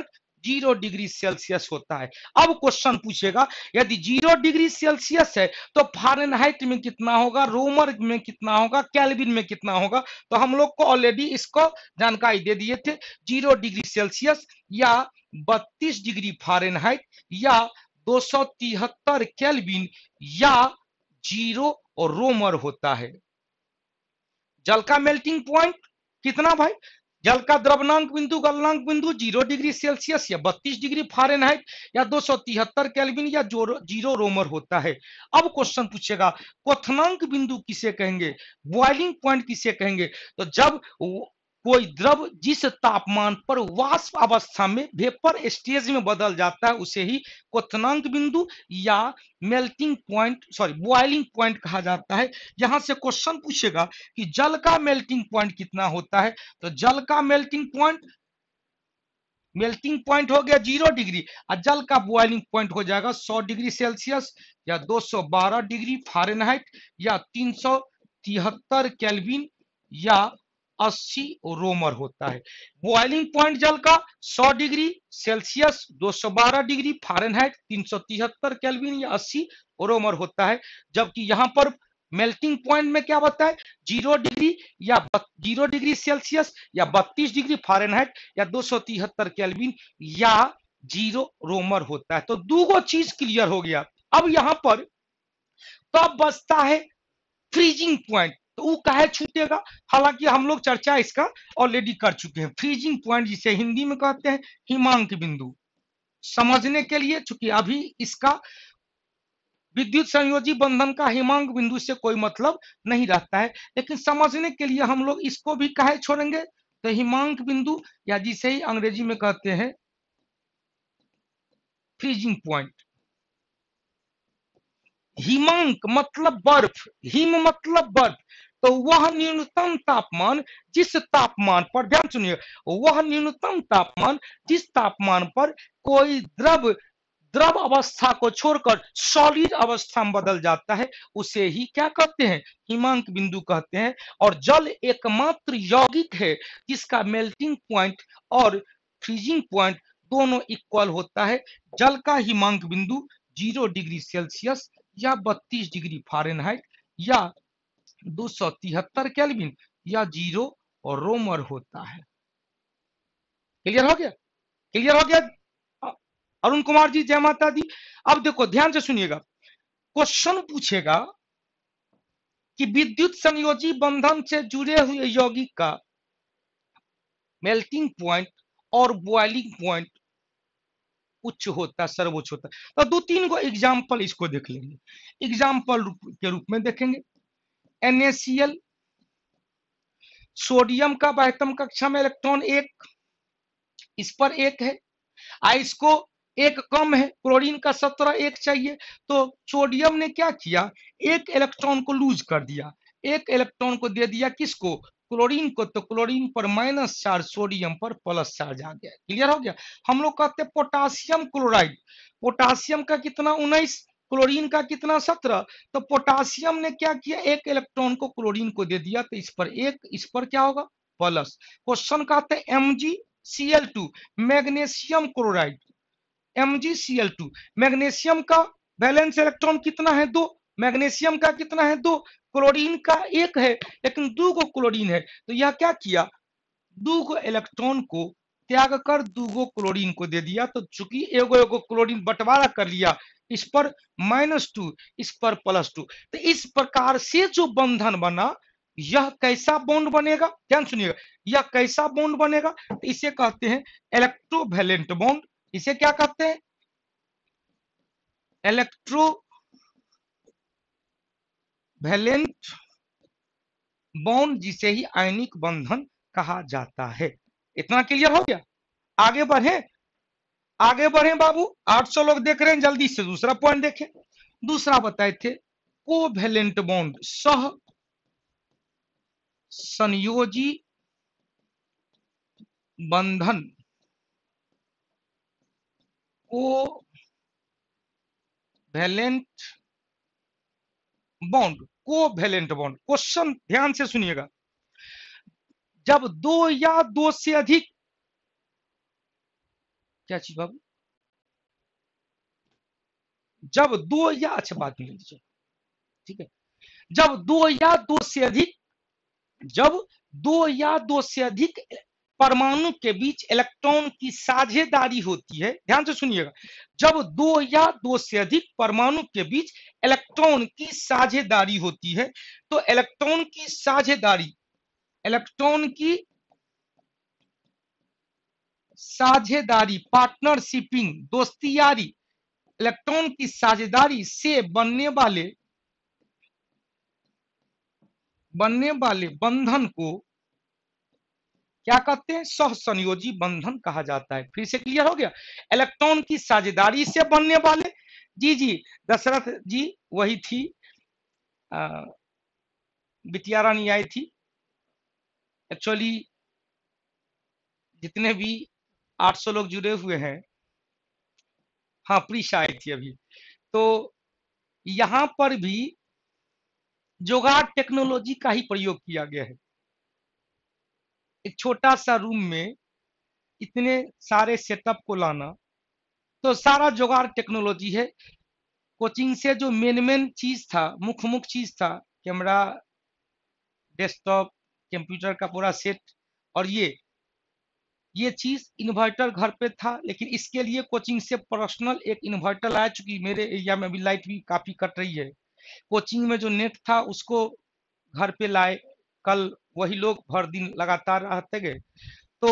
zero degree Celsius होता है। अब क्वेश्चन पूछेगा यदि जीरो डिग्री सेल्सियस है तो फारेनहाइट में कितना होगा, रोमर में कितना होगा, केल्विन में कितना होगा। तो हम लोग को ऑलरेडी इसको जानकारी दे दिए थे। जीरो डिग्री सेल्सियस या बत्तीस डिग्री फारेनहाइट या दो सौ तिहत्तर केल्विन या जीरो और रोमर होता है। जल का मेल्टिंग पॉइंट कितना भाई, जल का द्रवनांक बिंदु गलनांक बिंदु जीरो डिग्री सेल्सियस या बत्तीस डिग्री फारेनहाइट या दो सौ तिहत्तर केल्विन या जीरो रोमर होता है। अब क्वेश्चन पूछेगा क्वथनांक बिंदु किसे कहेंगे, बॉइलिंग पॉइंट किसे कहेंगे। तो जब कोई द्रव जिस तापमान पर वाष्प अवस्था में वेपर स्टेज में बदल जाता है उसे ही क्वथनांक बिंदु या melting point sorry boiling point कहा जाता है। यहां से क्वेश्चन पूछेगा कि जल का मेल्टिंग पॉइंट कितना होता है। तो जल का मेल्टिंग पॉइंट मेल्टिंग पॉइंट हो गया जीरो डिग्री और जल का बॉइलिंग पॉइंट हो जाएगा सौ डिग्री सेल्सियस या दो सौ बारह डिग्री फारेनहाइट या तीन सौ तिहत्तर केल्विन या अस्सी रोमर होता है। बॉइलिंग पॉइंट जल का सौ डिग्री सेल्सियस दो सौ बारह डिग्री फारेनहाइट तीन सौ तिहत्तर केल्विन या अस्सी रोमर होता है। जबकि यहां पर मेल्टिंग पॉइंट में क्या बताए, जीरो डिग्री या जीरो डिग्री सेल्सियस या बत्तीस डिग्री फारेनहाइट या दो सौ तिहत्तर केल्विन या जीरो रोमर होता है। तो दो चीज क्लियर हो गया। अब यहां पर तब बचता है फ्रीजिंग पॉइंट। तो वो काहे छूटेगा, हालांकि हम लोग चर्चा इसका ऑलरेडी कर चुके हैं। फ्रीजिंग पॉइंट जिसे हिंदी में कहते हैं हिमांक बिंदु। समझने के लिए चूंकि अभी इसका विद्युत संयोजी बंधन का हिमांक बिंदु से कोई मतलब नहीं रहता है, लेकिन समझने के लिए हम लोग इसको भी काहे छोड़ेंगे। तो हिमांक बिंदु या जिसे ही अंग्रेजी में कहते हैं फ्रीजिंग पॉइंट। हिमांक मतलब बर्फ, हिम मतलब बर्फ। तो वह न्यूनतम तापमान जिस तापमान पर, ध्यान सुनिए, वह न्यूनतम तापमान जिस तापमान पर कोई द्रव द्रव अवस्था को छोड़कर सॉलिड अवस्था में बदल जाता है उसे ही क्या कहते हैं, हिमांक बिंदु कहते हैं। और जल एकमात्र यौगिक है जिसका मेल्टिंग पॉइंट और फ्रीजिंग पॉइंट दोनों इक्वल होता है। जल का हिमांक बिंदु जीरो डिग्री सेल्सियस या बत्तीस डिग्री फारेनहाइट या दो सौ तिहत्तर केल्विन या जीरो और रोमर होता है। क्लियर हो गया, क्लियर हो गया अरुण कुमार जी, जय माता दी। अब देखो ध्यान से सुनिएगा, क्वेश्चन पूछेगा कि विद्युत संयोजी बंधन से जुड़े हुए यौगिक का मेल्टिंग पॉइंट और बॉइलिंग पॉइंट उच्च होता है, सर्वोच्च होता है। तो दो तीन को एग्जाम्पल इसको देख लेंगे, एग्जाम्पल के रूप में देखेंगे। N A C L, sodium का बाह्यतम कक्षा में इलेक्ट्रॉन एक, इस पर एक है, आ इसको एक कम है, क्लोरीन का सत्रह एक चाहिए। तो सोडियम ने क्या किया, एक इलेक्ट्रॉन को लूज कर दिया, एक इलेक्ट्रॉन को दे दिया किसको, क्लोरीन को। तो क्लोरीन पर माइनस चार्ज, सोडियम पर प्लस चार्ज आ गया। क्लियर हो गया। हम लोग कहते हैं पोटासियम क्लोराइड, पोटासियम का कितना उन्नीस, क्लोरीन का कितना सत्रह। तो पोटासियम ने क्या किया, एक इलेक्ट्रॉन को क्लोरीन को दे दिया, तो इस पर एक, इस पर क्या होगा प्लस। क्वेश्चन कहते हैं M G C L two, magnesium chloride, M G C L two, magnesium का वैलेंस इलेक्ट्रॉन कितना है, दो, मैग्नीशियम का कितना है, दो, क्लोरीन का एक है लेकिन दो को क्लोरीन है। तो यह क्या किया, दो को इलेक्ट्रॉन को त्याग कर दो को क्लोरीन को दे दिया। तो चूंकि एगो एगो क्लोरीन बंटवारा कर लिया, इस पर माइनस टू, इस पर प्लस टू। तो इस प्रकार से जो बंधन बना, यह कैसा बॉन्ड बनेगा, ध्यान सुनिएगा, यह कैसा बॉन्ड बनेगा। तो इसे कहते हैं इलेक्ट्रोवैलेंट बॉन्ड। इसे क्या कहते हैं, इलेक्ट्रो वैलेंट बॉन्ड, जिसे ही आयनिक बंधन कहा जाता है। इतना क्लियर हो गया। आगे बढ़े, आगे बढ़े बाबू, आठ सौ लोग देख रहे हैं, जल्दी से दूसरा पॉइंट देखें। दूसरा बताए थे कोवैलेंट बॉन्ड, सह संयोजी बंधन, covalent bond, covalent bond. Question ध्यान से सुनिएगा, जब दो या दो से अधिक क्या चीज बाबू? जब दो या अच्छा बात नहीं लीजिए, ठीक है। जब दो या दो से अधिक जब दो या दो से अधिक परमाणु के बीच इलेक्ट्रॉन की साझेदारी होती है, ध्यान से सुनिएगा, जब दो या दो से अधिक परमाणु के बीच इलेक्ट्रॉन की साझेदारी होती है, तो इलेक्ट्रॉन की साझेदारी इलेक्ट्रॉन की साझेदारी पार्टनरशिपिंग दोस्ती यारी इलेक्ट्रॉन की साझेदारी से बनने वाले बनने वाले बंधन को क्या कहते हैं? सहसंयोजी बंधन कहा जाता है। फिर से क्लियर हो गया? इलेक्ट्रॉन की साझेदारी से बनने वाले, जी जी दशरथ जी वही थी, बिटिया रानी आई थी। एक्चुअली जितने भी आठ सौ लोग जुड़े हुए हैं, हाँ प्रीशा आई थी अभी। तो यहां पर भी जुगाड़ टेक्नोलॉजी का ही प्रयोग किया गया है। एक छोटा सा रूम में इतने सारे सेटअप को लाना, तो सारा जुगाड़ टेक्नोलॉजी है। कोचिंग से जो मेन मेन चीज था, मुख्य मुख्य चीज था, कैमरा, डेस्कटॉप, कंप्यूटर का पूरा सेट, और ये ये चीज इन्वर्टर घर पे था, लेकिन इसके लिए कोचिंग से पर्सनल एक इन्वर्टर लाया, चूंकि मेरे एरिया में भी लाइट भी काफी कट रही है। कोचिंग में जो नेट था उसको घर पे लाए, कल वही लोग भर दिन लगातार रहते गए। तो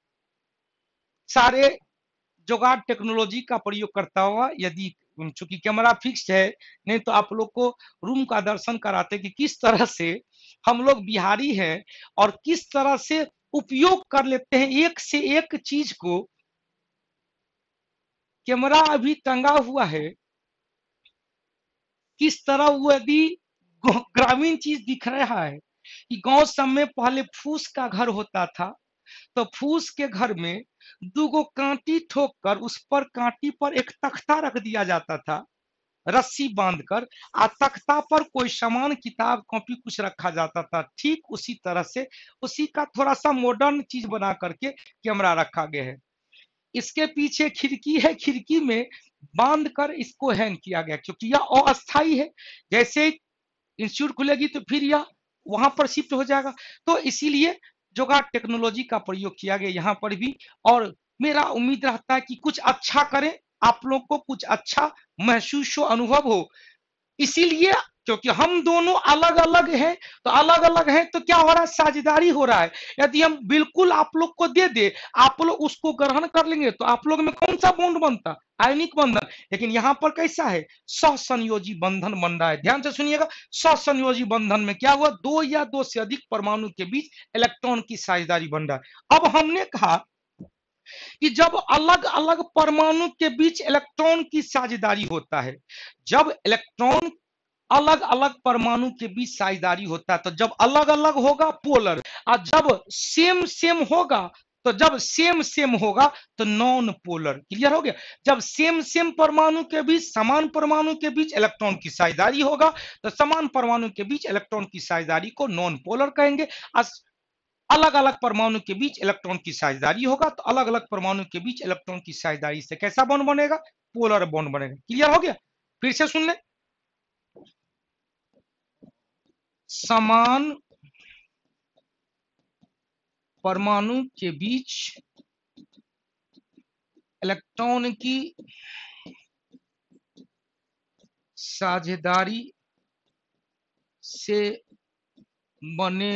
सारे जुगाड़ टेक्नोलॉजी का प्रयोग करता हुआ, यदि चूंकि कैमरा फिक्स है, नहीं तो आप लोग को रूम का दर्शन कराते कि किस तरह से हम लोग बिहारी हैं और किस तरह से उपयोग कर लेते हैं एक से एक चीज को। कैमरा अभी टंगा हुआ है, किस तरह वो यदि ग्रामीण चीज दिख रहा है कि गांव सब में पहले फूस का घर होता था, तो फूस के घर में दूगो कांटी ठोक कर उस पर कांटी पर एक तख्ता रख दिया जाता था, रस्सी बांधकर, आ तख्ता पर कोई सामान किताब कॉपी कुछ रखा जाता था। ठीक उसी तरह से उसी का थोड़ा सा मॉडर्न चीज बना करके कैमरा रखा गया है। इसके पीछे खिड़की है, खिड़की में बांध कर इसको हैंग किया गया, क्योंकि यह अस्थाई है। जैसे इंस्टीट्यूट खुलेगी तो फिर यह वहां पर शिफ्ट हो जाएगा। तो इसीलिए जुगाड़ टेक्नोलॉजी का प्रयोग किया गया यहाँ पर भी। और मेरा उम्मीद रहता है कि कुछ अच्छा करें, आप लोग को कुछ अच्छा महसूस हो, अनुभव हो। इसीलिए क्योंकि हम दोनों अलग अलग हैं, तो अलग अलग हैं तो क्या हो रहा है? साझेदारी हो रहा है। यदि हम बिल्कुल आप लोग को दे दे, आप लोग उसको ग्रहण कर लेंगे, तो आप लोग में कौन सा बॉन्ड बनता? आयनिक बंधन। लेकिन यहां पर कैसा है? सहसंयोजी बंधन बन रहा है। ध्यान से सुनिएगा, सहसंयोजी बंधन में क्या हुआ? दो या दो से अधिक परमाणु के बीच इलेक्ट्रॉन की साझेदारी बन रहा है। अब हमने कहा कि जब अलग अलग परमाणु के बीच इलेक्ट्रॉन की साझेदारी होता है, जब इलेक्ट्रॉन अलग अलग परमाणु के बीच साझेदारी होता है, तो जब अलग अलग होगा पोलर, और जब सेम सेम होगा, तो जब सेम सेम होगा तो नॉन पोलर। क्लियर हो गया? जब सेम सेम परमाणु के बीच, समान परमाणु के बीच इलेक्ट्रॉन की साझेदारी होगा, तो समान परमाणु के बीच इलेक्ट्रॉन की साझेदारी को नॉन पोलर कहेंगे। अलग अलग परमाणु के बीच इलेक्ट्रॉन की साझेदारी होगा, तो अलग अलग परमाणु के बीच इलेक्ट्रॉन की साझेदारी से कैसा बॉन्ड बनेगा? पोलर बॉन्ड बनेगा। क्लियर हो गया? फिर से सुन ले, समान परमाणु के बीच इलेक्ट्रॉन की साझेदारी से बने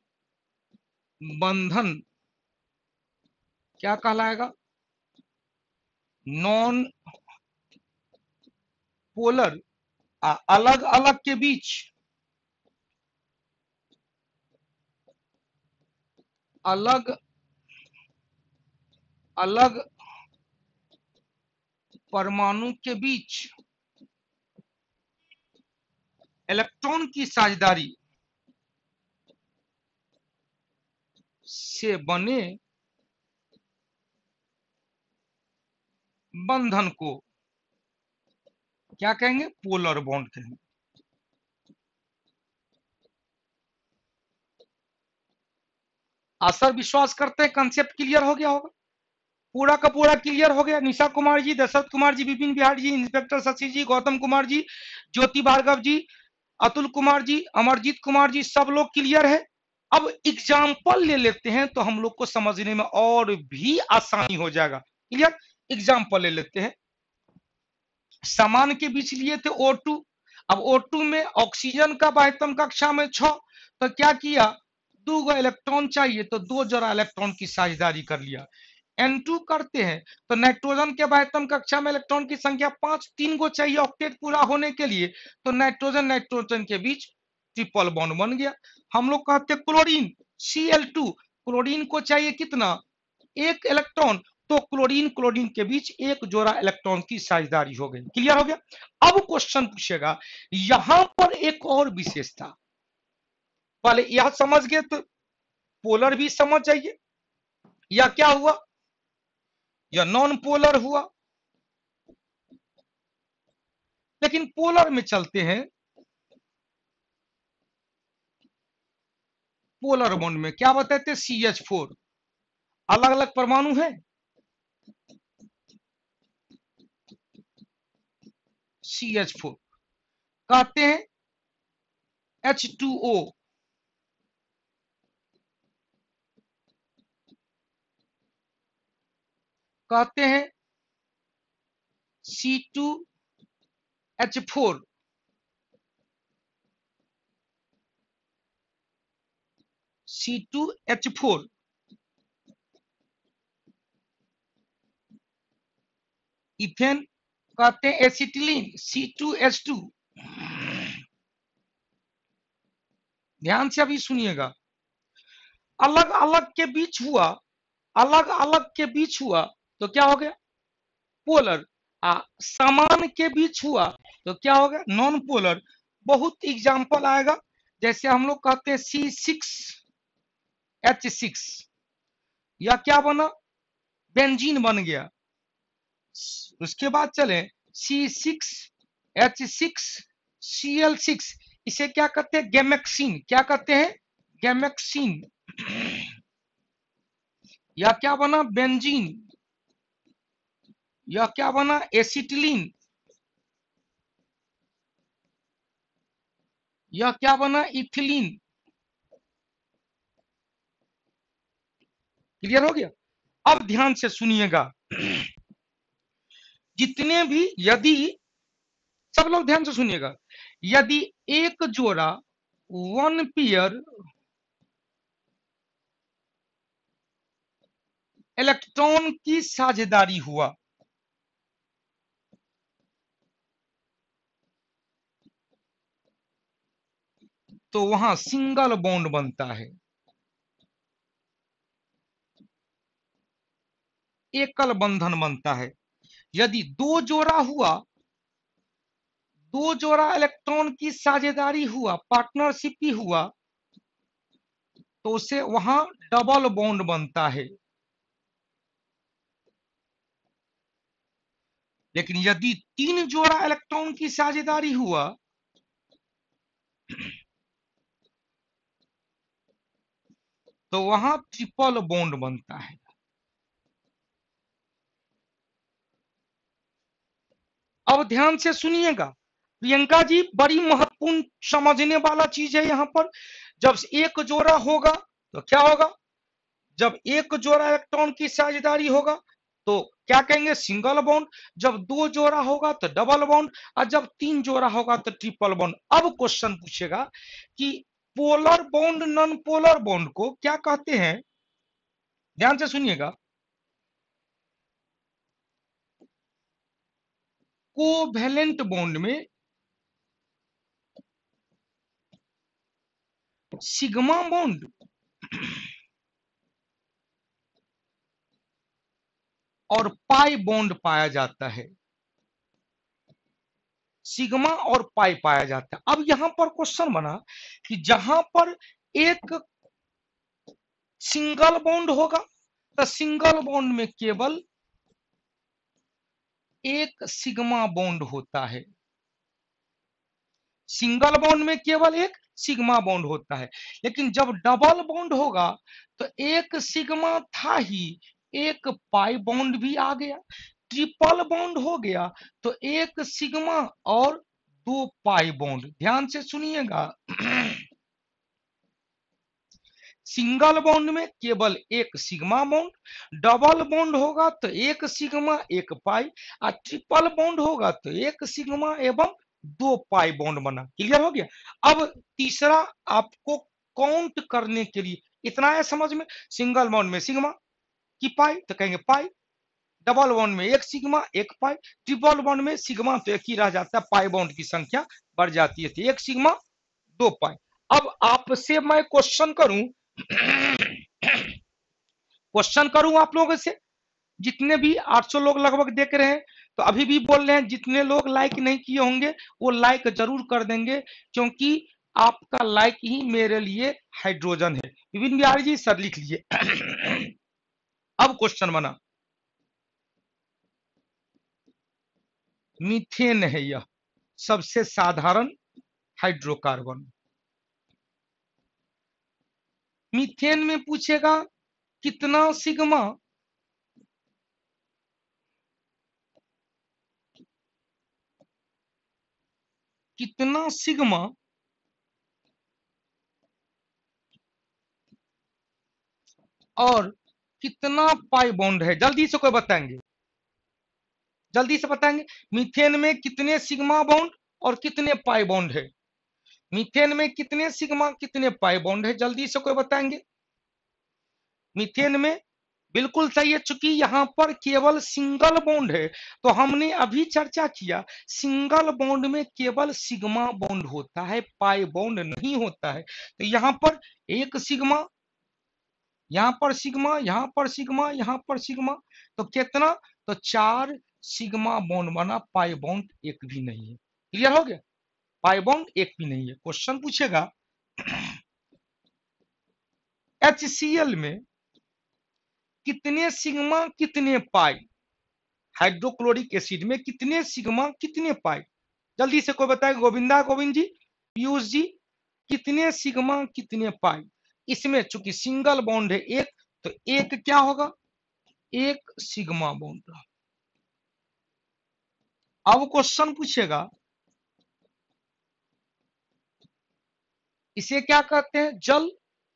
बंधन क्या कहलाएगा? Non polar. अलग अलग के बीच अलग अलग परमाणु के बीच इलेक्ट्रॉन की साझेदारी से बने बंधन को क्या कहेंगे? पोलर बॉन्ड कहेंगे। आशा विश्वास करते हैं कंसेप्ट क्लियर हो गया होगा। पूरा का पूरा क्लियर हो गया। निशा कुमार जी, दशरथ कुमार जी, विपिन बिहारी जी, इंस्पेक्टर शशि जी, गौतम कुमार जी, ज्योति भार्गव जी, अतुल कुमार जी, अमरजीत कुमार जी, सब लोग क्लियर है। अब एग्जाम्पल ले लेते हैं तो हम लोग को समझने में और भी आसानी हो जाएगा। क्लियर, एग्जाम्पल ले लेते हैं। समान के बीच लिए थे ओ टू। अब ओ टू में ऑक्सीजन का बाह्यतम कक्षा में छ, तो क्या किया, दो गो इलेक्ट्रॉन चाहिए तो दो जोड़ा इलेक्ट्रॉन की साझेदारी कर लिया। एन टू करते हैं तो नाइट्रोजन के बाह्यतम कक्षा में इलेक्ट्रॉन की संख्या पांच, तीन गो चाहिए ऑक्टेट पूरा होने के लिए, तो नाइट्रोजन नाइट्रोजन के बीच ट्रिपल बॉन्ड बन गया। हम लोग कहते हैं chlorine C L two, chlorine को चाहिए कितना, एक इलेक्ट्रॉन, तो क्लोरीन क्लोरीन के बीच एक जोड़ा इलेक्ट्रॉन की साझेदारी हो गई। क्लियर हो गया। अब क्वेश्चन पूछेगा, यहां पर एक और विशेषता, पहले यह समझ गए तो पोलर भी समझ जाइए, या क्या हुआ, या नॉन पोलर हुआ। लेकिन पोलर में चलते हैं, पोलर बॉन्ड में क्या बताते हैं, सी एच फोर, अलग अलग परमाणु है, सी एच फोर, कहते हैं एच टू ओ, कहते हैं C two H four, C two H four, ethane कहते हैं acetylene C two H two. ध्यान से अभी सुनिएगा, अलग अलग के बीच हुआ, अलग अलग के बीच हुआ तो क्या हो गया, पोलर। आ समान के बीच हुआ तो क्या हो गया, नॉन पोलर। बहुत एग्जाम्पल आएगा, जैसे हम लोग कहते हैं सी सिक्स एच सिक्स, या क्या बना, बेंजीन बन गया। उसके बाद चले C six H six C L six, इसे क्या कहते हैं, गैमेक्सिन, क्या कहते हैं, गैमेक्सिन। या क्या बना, बेंजीन, या क्या बना, एसिटिलीन, या क्या बना, इथिलीन। क्लियर हो गया। अब ध्यान से सुनिएगा, जितने भी, यदि सब लोग ध्यान से सुनिएगा, यदि एक जोड़ा वन पेयर इलेक्ट्रॉन की साझेदारी हुआ, तो वहां सिंगल बॉन्ड बनता है, एकल बंधन बनता है। यदि दो जोड़ा हुआ, दो जोड़ा इलेक्ट्रॉन की साझेदारी हुआ, पार्टनरशिप ही हुआ, तो उसे वहां डबल बॉन्ड बनता है। लेकिन यदि तीन जोड़ा इलेक्ट्रॉन की साझेदारी हुआ, तो वहां ट्रिपल बॉन्ड बनता है। अब ध्यान से सुनिएगा प्रियंका जी, बड़ी महत्वपूर्ण समझने वाला चीज है यहां पर। जब एक जोड़ा होगा तो क्या होगा, जब एक जोड़ा इलेक्ट्रॉन की साझेदारी होगा तो क्या कहेंगे, सिंगल बॉन्ड। जब दो जोड़ा होगा तो डबल बॉन्ड, और जब तीन जोड़ा होगा तो ट्रिपल बॉन्ड। अब क्वेश्चन पूछेगा कि polar bond non polar bond को क्या कहते हैं। ध्यान से सुनिएगा, कोवैलेंट बॉन्ड में सिग्मा बॉन्ड और पाई बॉन्ड पाया जाता है, सिग्मा और पाई पाया जाता है। अब यहां पर क्वेश्चन बना कि जहां पर एक सिंगल बॉन्ड होगा तो सिंगल बॉन्ड में केवल एक सिग्मा बॉन्ड होता है, सिंगल बॉन्ड में केवल एक सिग्मा बॉन्ड होता है। लेकिन जब डबल बॉन्ड होगा तो एक सिग्मा था ही, एक पाई बॉन्ड भी आ गया। ट्रिपल बॉन्ड हो गया तो एक सिग्मा और दो पाई बॉन्ड। ध्यान से सुनिएगा सिंगल बॉन्ड में केवल एक सिग्मा बॉन्ड, डबल बॉन्ड होगा तो एक सिग्मा एक पाई, और ट्रिपल बॉन्ड होगा तो एक सिग्मा एवं दो पाई बॉन्ड बना। क्लियर हो गया। अब तीसरा आपको काउंट करने के लिए इतना है समझ में, सिंगल बॉन्ड में सिग्मा की पाई तो कहेंगे पाई, डबल बॉन्ड में एक सिग्मा एक पाई, ट्रिपल बॉन्ड में सिग्मा तो एक ही रह जाता है, पाई बॉन्ड की संख्या बढ़ जाती है, तो एक सिग्मा दो पाई। अब आपसे मैं क्वेश्चन करूं क्वेश्चन करूं आप लोगों से, जितने भी आठ सौ लोग लगभग देख रहे हैं, तो अभी भी बोल रहे हैं, जितने लोग लाइक नहीं किए होंगे वो लाइक जरूर कर देंगे, क्योंकि आपका लाइक ही मेरे लिए हाइड्रोजन है। विपिन बिहारी जी सर लिख लीजिए अब क्वेश्चन बना, मीथेन है यह सबसे साधारण हाइड्रोकार्बन। मीथेन में पूछेगा कितना सिग्मा कितना सिग्मा और कितना पाई बॉन्ड है, जल्दी से कोई बताएंगे, जल्दी से बताएंगे। मीथेन में कितने सिग्मा बॉन्ड और कितने पाई बॉन्ड है, मीथेन में कितने सिग्मा कितने पाई बॉन्ड है, जल्दी से कोई बताएंगे। मीथेन में बिल्कुल सही है, चूंकि यहां पर केवल सिंगल बॉन्ड है, तो हमने अभी चर्चा किया सिंगल बॉन्ड में केवल सिग्मा बॉन्ड होता है, पाई बॉन्ड नहीं होता है। तो यहां पर एक सिग्मा, यहां पर सिग्मा, यहां पर सिग्मा, यहां पर सिग्मा, तो कितना, तो चार सिग्मा बॉन्ड बना, पाई बॉन्ड एक भी नहीं है। क्लियर हो गया, पाई बॉन्ड एक भी नहीं है। क्वेश्चन पूछेगा एच सी एल में कितने सिग्मा कितने पाई, हाइड्रोक्लोरिक एसिड में कितने सिग्मा कितने पाई, जल्दी से कोई बताएगा। गोविंदा गोविंद जी, पीयूष जी, कितने सिग्मा कितने पाई। इसमें चूंकि सिंगल बॉन्ड है एक, तो एक क्या होगा, एक सिग्मा बॉन्ड। अब क्वेश्चन पूछेगा इसे क्या कहते हैं, जल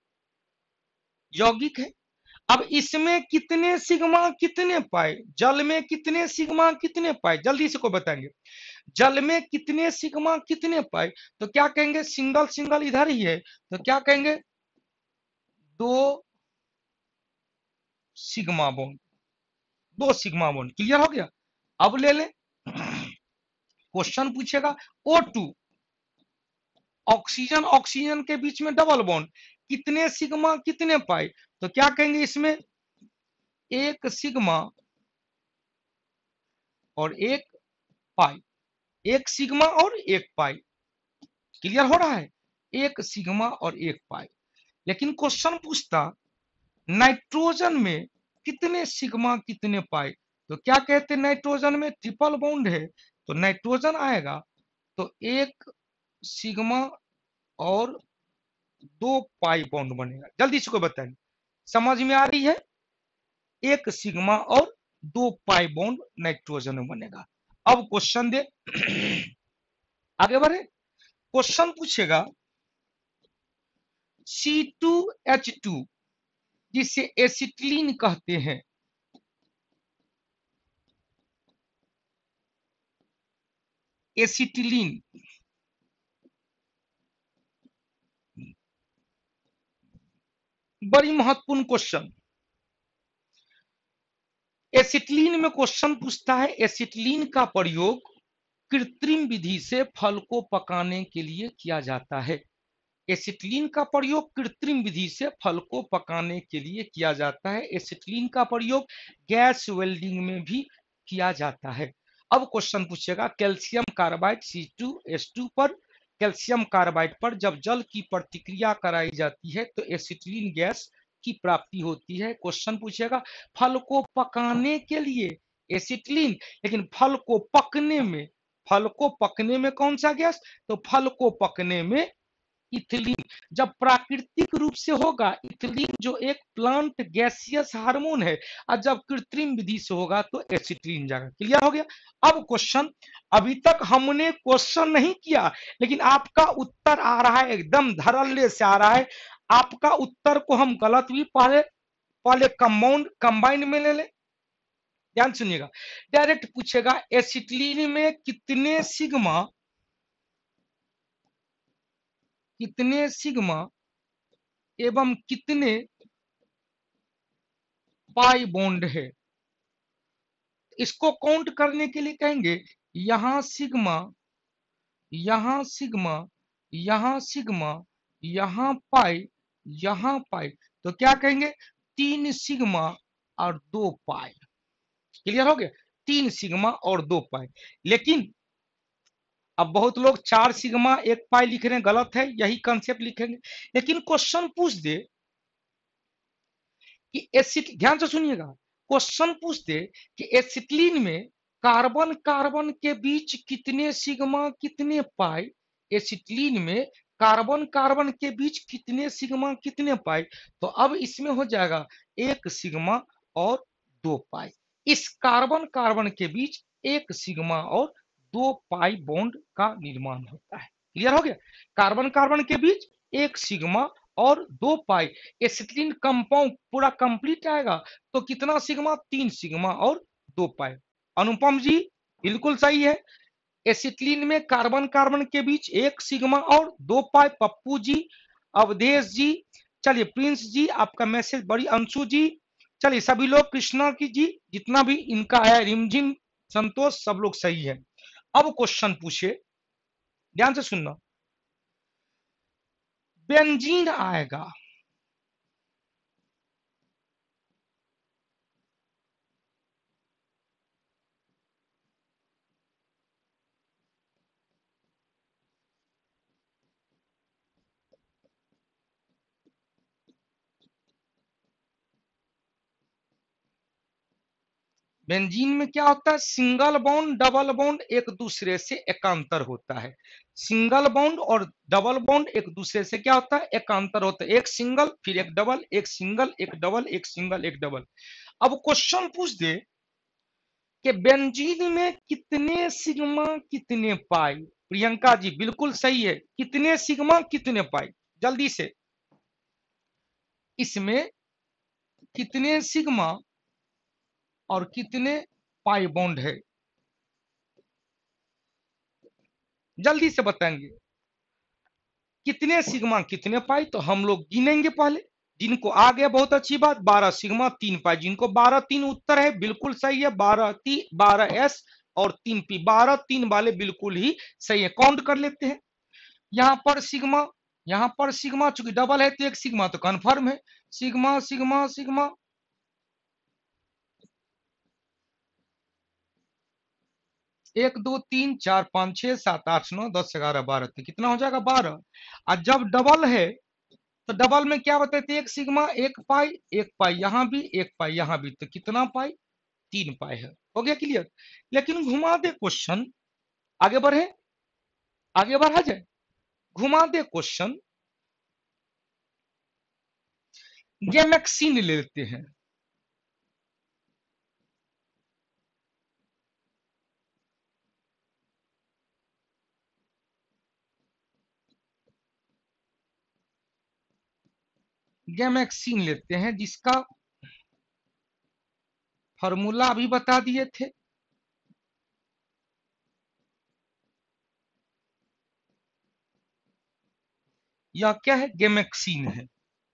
यौगिक है। अब इसमें कितने सिग्मा कितने पाए, जल में कितने सिग्मा कितने पाए, जल्दी से कोई बताएंगे। जल में कितने सिग्मा कितने पाए, तो क्या कहेंगे, सिंगल सिंगल इधर ही है, तो क्या कहेंगे, दो सिग्मा बॉन्ड, दो सिग्मा बॉन्ड। क्लियर हो गया। अब ले ले क्वेश्चन पूछेगा ओ टू, ऑक्सीजन ऑक्सीजन के बीच में डबल बॉन्ड, कितने सिग्मा कितने पाई, तो क्या कहेंगे, इसमें एक सिग्मा और एक पाई, एक सिग्मा और एक पाई। क्लियर हो रहा है, एक सिग्मा और एक पाई। लेकिन क्वेश्चन पूछता नाइट्रोजन में कितने सिग्मा कितने पाई, तो क्या कहते हैं, नाइट्रोजन में ट्रिपल बॉन्ड है, तो नाइट्रोजन आएगा तो एक सिग्मा और दो पाई बॉन्ड बनेगा। जल्दी से कोई बताएंगे, समझ में आ रही है, एक सिग्मा और दो पाई बॉन्ड नाइट्रोजन में बनेगा। अब क्वेश्चन दे आगे बढ़े, क्वेश्चन पूछेगा सी टू एच टू जिसे एसिटिलीन कहते हैं, एसिटिलीन बड़ी महत्वपूर्ण क्वेश्चन। एसिटिलीन में क्वेश्चन पूछता है, एसिटिलीन का प्रयोग कृत्रिम विधि से फल को पकाने के लिए किया जाता है। एसिटिलीन का प्रयोग कृत्रिम विधि से फल को पकाने के लिए किया जाता है। एसिटिलीन का प्रयोग गैस वेल्डिंग में भी किया जाता है। अब क्वेश्चन पूछेगा calcium carbide C two H two पर, कैल्शियम कार्बाइड पर जब जल की प्रतिक्रिया कराई जाती है तो एसिटिलीन गैस की प्राप्ति होती है। क्वेश्चन पूछेगा फल को पकाने के लिए एसिटिलीन, लेकिन फल को पकने में, फल को पकने में कौन सा गैस, तो फल को पकने में इथिलीन जब प्राकृतिक रूप से होगा, इथिलीन जो एक प्लांट गैसियस हार्मोन है, और जब कृत्रिम विधि से होगा तो एसिटिलीन जाएगा। क्लियर हो गया। अब क्वेश्चन, अभी तक हमने क्वेश्चन नहीं किया, लेकिन आपका उत्तर आ रहा है, एकदम धड़ल्ले से आ रहा है। आपका उत्तर को हम गलत भी पहले पहले कंपाउंड कंबाइंड में ले ले। ध्यान सुनिएगा, डायरेक्ट पूछेगा एसिटिलीन में कितने सिग्मा कितने सिग्मा एवं कितने पाई बॉन्ड है। इसको काउंट करने के लिए कहेंगे यहां सिग्मा, यहां सिग्मा, यहां सिग्मा, यहां पाई, यहां पाई, तो क्या कहेंगे, तीन सिग्मा और दो पाई। क्लियर हो गया, तीन सिग्मा और दो पाई। लेकिन अब बहुत लोग चार सिग्मा एक पाई लिख रहे हैं, गलत है, यही कंसेप्ट लिखेंगे। लेकिन क्वेश्चन पूछ दे कि एसिड, ध्यान से सुनिएगा, क्वेश्चन पूछ दे कि एसिटिलीन में कार्बन कार्बन के बीच कितने सिग्मा कितने पाई, एसिटिलीन में कार्बन कार्बन के बीच कितने सिग्मा कितने पाई, तो अब इसमें हो जाएगा एक सिग्मा और दो पाई। इस कार्बन कार्बन के बीच एक सिग्मा और दो पाई बॉन्ड का निर्माण होता है। क्लियर हो गया, कार्बन कार्बन के बीच एक सिग्मा और दो पाई। एसिटिलीन कंपाउंड पूरा कंप्लीट आएगा तो कितना सिग्मा, तीन सिग्मा और दो पाई। अनुपम जी बिल्कुल सही है, एसिटिलीन में कार्बन कार्बन के बीच एक सिग्मा और दो पाई। पप्पू जी, अवधेश जी, चलिए प्रिंस जी, आपका मैसेज बड़ी, अंशु जी, चलिए सभी लोग, कृष्णा की जी, जितना भी इनका आया, रिमझिम, संतोष, सब लोग सही है। अब क्वेश्चन पूछे, ध्यान से सुनना, बेंजीन आएगा, बेंजीन में क्या होता है, सिंगल बॉन्ड डबल बॉन्ड एक दूसरे से एकांतर होता है। सिंगल बॉन्ड और डबल बॉन्ड एक दूसरे से क्या होता है, एकांतर होता है। एक सिंगल फिर एक डबल, एक सिंगल एक डबल, एक सिंगल एक डबल। अब क्वेश्चन पूछ दे कि बेंजीन में कितने सिग्मा कितने पाई। प्रियंका जी बिल्कुल सही है, कितने सिग्मा कितने पाई, जल्दी से, इसमें कितने सिग्मा और कितने पाई बॉन्ड है, जल्दी से बताएंगे। कितने सिग्मा कितने पाई, तो हम लोग गिनेंगे पहले, जिनको आ गया बहुत अच्छी बात, बारह सिग्मा तीन पाई, जिनको बारह तीन उत्तर है बिल्कुल सही है, बारह ती बारह एस और तीन पी, बारह तीन वाले बिल्कुल ही सही है। काउंट कर लेते हैं, यहाँ पर सिग्मा, यहाँ पर सिग्मा, चूंकि डबल है तो एक सिग्मा तो कंफर्म है, सिग्मा सिग्मा सिग्मा, एक दो तीन चार पांच छह सात आठ नौ दस ग्यारह बारह, तो कितना हो जाएगा, बारह। और जब डबल है तो डबल में क्या बताते, एक सिग्मा एक पाई, एक पाई यहाँ भी, एक पाई यहाँ भी, तो कितना पाई, तीन पाई है। हो गया क्लियर। लेकिन घुमा दे क्वेश्चन, आगे बढ़े, आगे बढ़ा जाए, घुमा दे क्वेश्चन, गैमेक्सिन ले लेते हैं। गैमेक्सिन लेते हैं, जिसका फॉर्मूला अभी बता दिए थे। यह क्या है, गैमेक्सिन है।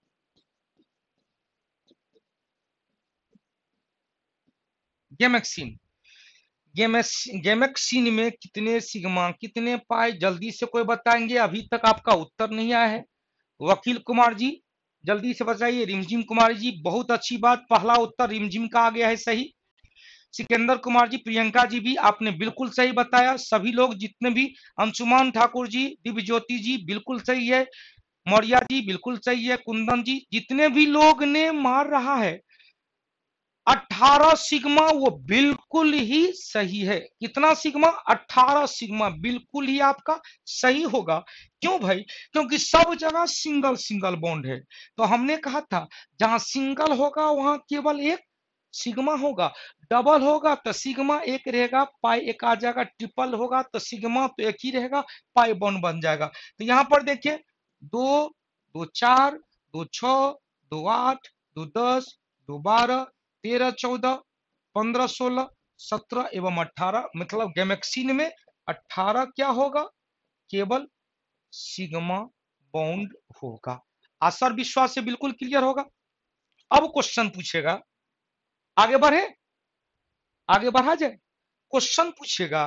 गैमेक्सिन, गैमेक्सिन में कितने सिग्मा कितने पाई, जल्दी से कोई बताएंगे, अभी तक आपका उत्तर नहीं आया है। वकील कुमार जी जल्दी से बताइए, रिमझिम कुमार जी बहुत अच्छी बात, पहला उत्तर रिमझिम का आ गया है सही। सिकंदर कुमार जी, प्रियंका जी भी आपने बिल्कुल सही बताया, सभी लोग जितने भी, अंशुमान ठाकुर जी, दिव्य ज्योति जी बिल्कुल सही है, मौर्या जी बिल्कुल सही है, कुंदन जी, जितने भी लोग ने मार रहा है, अठारह सिग्मा वो बिल्कुल ही सही है। कितना सिग्मा? अठारह सिग्मा बिल्कुल ही आपका सही होगा। क्यों भाई? क्योंकि सब जगह सिंगल सिंगल बॉन्ड है। तो हमने कहा था जहां सिंगल होगा वहां केवल एक सिग्मा होगा, डबल होगा तो सिग्मा एक रहेगा, पाई एक आ जाएगा, ट्रिपल होगा तो सिग्मा तो एक ही रहेगा, पाई बॉन्ड बन जाएगा। तो यहां पर देखिए दो, दो चार, दो छ, दो आठ, दो दस, दो बारह, तेरह, चौदह, पंद्रह, सोलह, सत्रह एवं अठारह, मतलब गैमेक्सिन में अठारह क्या होगा? केवल सिग्मा बॉन्ड होगा। आशा और विश्वास से बिल्कुल क्लियर होगा। अब क्वेश्चन पूछेगा, आगे बढ़े, आगे बढ़ा जाए। क्वेश्चन पूछेगा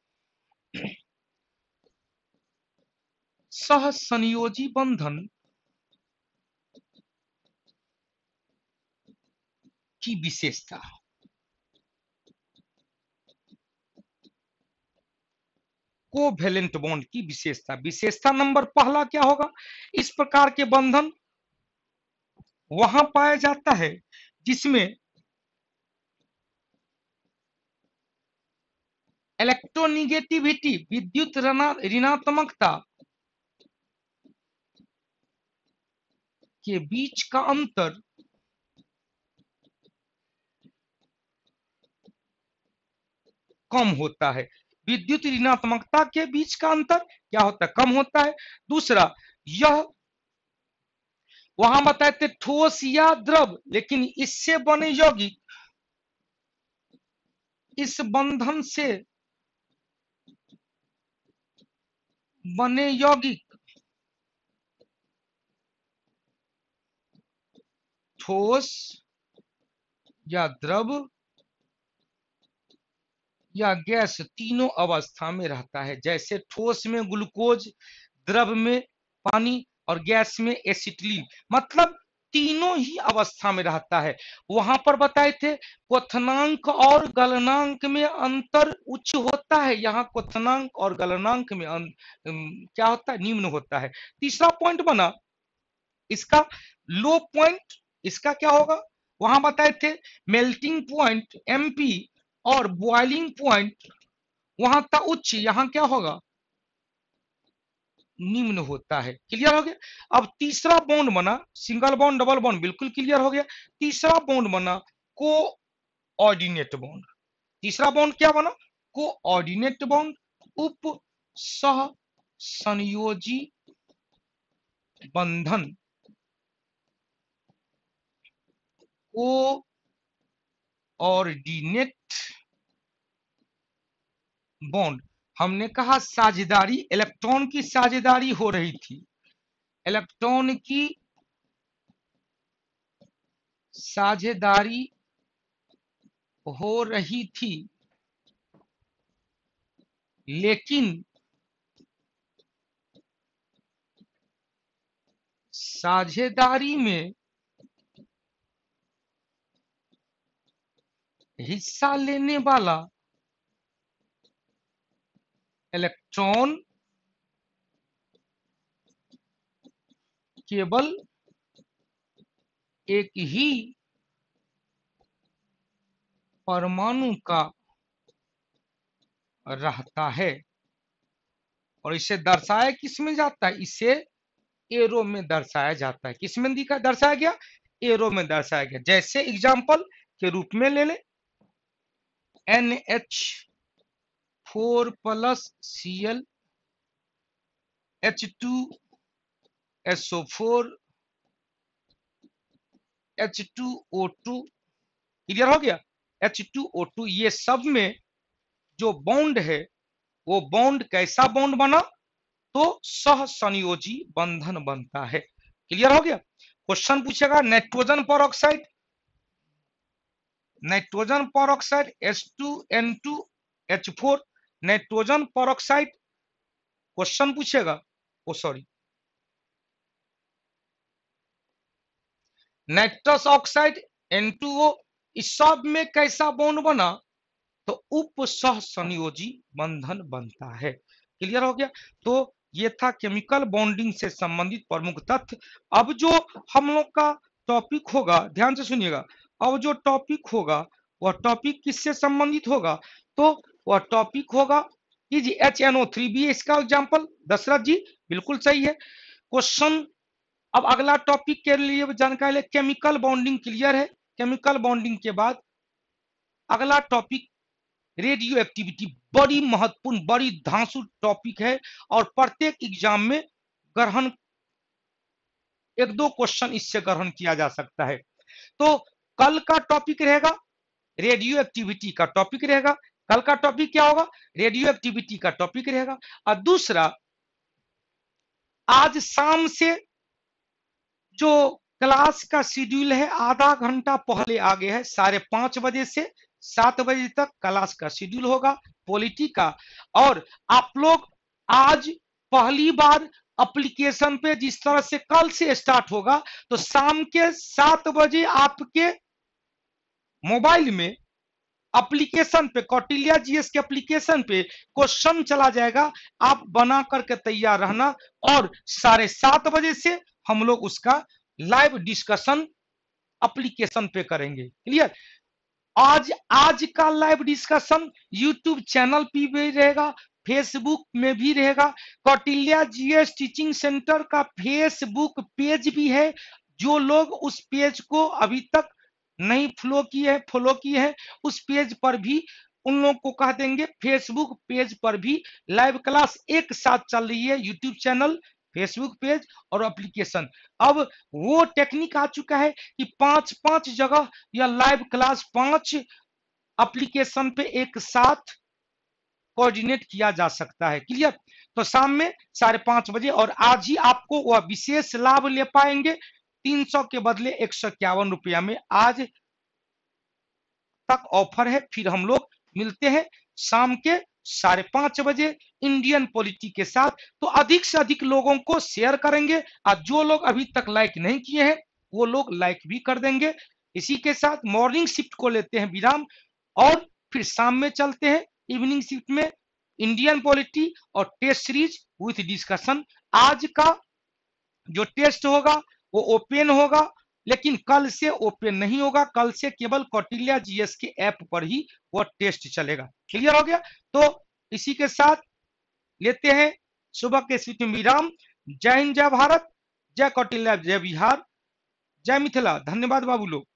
सहसंयोजी बंधन की विशेषता। कोवेलेंट बॉन्ड की विशेषता। विशेषता नंबर पहला क्या होगा? इस प्रकार के बंधन वहां पाया जाता है जिसमें इलेक्ट्रोनिगेटिविटी विद्युत ऋणात्मकता के बीच का अंतर कम होता है। विद्युत ऋणात्मकता के बीच का अंतर क्या होता है? कम होता है। दूसरा, यह वहां बताए थे ठोस या द्रव, लेकिन इससे बने यौगिक इस बंधन से बने यौगिक ठोस या द्रव या गैस तीनों अवस्था में रहता है। जैसे ठोस में ग्लूकोज, द्रव में पानी और गैस में एसिटिलीन, मतलब तीनों ही अवस्था में रहता है। वहां पर बताए थे क्वथनांक और गलनांक में अंतर उच्च होता है, यहाँ क्वथनांक और गलनांक में अं, क्या होता है? निम्न होता है। तीसरा पॉइंट बना इसका लो पॉइंट, इसका क्या होगा? वहां बताए थे मेल्टिंग पॉइंट एमपी और बॉइलिंग पॉइंट वहां था उच्च, यहां क्या होगा? निम्न होता है। क्लियर हो गया। अब तीसरा बॉन्ड बना, सिंगल बॉन्ड डबल बॉन्ड बिल्कुल क्लियर हो गया। तीसरा बॉन्ड बना कोऑर्डिनेट बॉन्ड। तीसरा बॉन्ड क्या बना? Coordinate bond. उप सह संयोजी बंधन कोऑर्डिनेट बॉन्ड। हमने कहा साझेदारी, इलेक्ट्रॉन की साझेदारी हो रही थी, इलेक्ट्रॉन की साझेदारी हो रही थी, लेकिन साझेदारी में हिस्सा लेने वाला इलेक्ट्रॉन केवल एक ही परमाणु का रहता है। और इसे दर्शाया किस में जाता है? इसे एरो में दर्शाया जाता है। किस में दिखा दर्शाया गया? एरो में दर्शाया गया। जैसे एग्जाम्पल के रूप में ले ले, N H four plus C L, H two S O four, H two O two. Clear हो गया? एच टू ओ टू, ये सब में जो बॉन्ड है वो बॉन्ड कैसा बॉन्ड बना? तो सहसंयोजी बंधन बनता है। क्लियर हो गया। क्वेश्चन पूछेगा nitrogen peroxide, nitrogen peroxide H two N two H four, nitrogen peroxide question पूछेगा, O sorry nitrous oxide N two O, इस सब में कैसा बॉन्ड बना? तो उप सहसंयोजी बंधन बनता है। क्लियर हो गया। तो ये था केमिकल बॉन्डिंग से संबंधित प्रमुख तथ्य। अब जो हम लोग का टॉपिक होगा, ध्यान से सुनिएगा, अब जो टॉपिक होगा वह टॉपिक किससे संबंधित होगा, तो वह टॉपिक होगा कि G H N O three B इसका एग्जाम्पल। दशरथ जी बिल्कुल सही है क्वेश्चन। अब अगला टॉपिक के लिए जानकारी ले, केमिकल बॉन्डिंग क्लियर है। केमिकल बॉन्डिंग के बाद अगला टॉपिक रेडियो एक्टिविटी, बड़ी महत्वपूर्ण बड़ी धांसू टॉपिक है और प्रत्येक एग्जाम में ग्रहण एक दो क्वेश्चन इससे ग्रहण किया जा सकता है। तो कल का टॉपिक रहेगा रेडियो एक्टिविटी का टॉपिक रहेगा। कल का टॉपिक क्या होगा, रेडियो एक्टिविटी का टॉपिक रहेगा। और दूसरा, आज शाम से जो क्लास का शेड्यूल है आधा घंटा पहले आगे है, साढ़े पांच बजे से सात बजे तक क्लास का शेड्यूल होगा पॉलिटी का। और आप लोग आज पहली बार एप्लीकेशन पे जिस तरह से कल से स्टार्ट होगा, तो शाम के सात बजे आपके मोबाइल में एप्लीकेशन पे कौटिल्या जीएस के एप्लीकेशन पे क्वेश्चन चला जाएगा, आप बना करके तैयार रहना। और साढ़े सात बजे से हम लोग उसका लाइव डिस्कशन एप्लीकेशन पे करेंगे। क्लियर। आज आज का लाइव डिस्कशन यूट्यूब चैनल पे भी रहेगा, फेसबुक में भी रहेगा। कौटिल्या जीएस टीचिंग सेंटर का फेसबुक पेज भी है। जो लोग उस पेज को अभी तक नहीं फॉलो किए हैं फॉलो किए हैं उस पेज पर भी उन लोगों को कह देंगे, फेसबुक पेज पर भी लाइव क्लास एक साथ चल रही है, यूट्यूब चैनल, फेसबुक पेज और एप्लीकेशन। अब वो टेक्निक आ चुका है कि पांच पांच जगह या लाइव क्लास पांच एप्लीकेशन पे एक साथ कोऑर्डिनेट किया जा सकता है। क्लियर। तो शाम में साढ़े पांच बजे, और आज ही आपको वह विशेष लाभ ले पाएंगे तीन सौ के बदले एक सौ इक्यावन रुपया में। आज तक ऑफर है। फिर हम लोग मिलते हैं शाम के साढ़े पांच बजे इंडियन पॉलिटी के साथ। तो अधिक से अधिक लोगों को शेयर करेंगे और जो लोग अभी तक लाइक नहीं किए हैं वो लोग लाइक भी कर देंगे। इसी के साथ मॉर्निंग शिफ्ट को लेते हैं विराम और फिर शाम में चलते हैं इवनिंग शिफ्ट में इंडियन पॉलिटी और टेस्ट सीरीज विथ डिस्कशन। आज का जो टेस्ट होगा वो ओपन होगा, लेकिन कल से ओपन नहीं होगा। कल से केवल कौटिल्या जीएस के ऐप पर ही वो टेस्ट चलेगा। क्लियर हो गया। तो इसी के साथ लेते हैं सुबह के शिफ्ट में विराम। जय हिंद, जय भारत, जय कौटिल्या, जय बिहार, जय मिथिला। धन्यवाद बाबू लोग।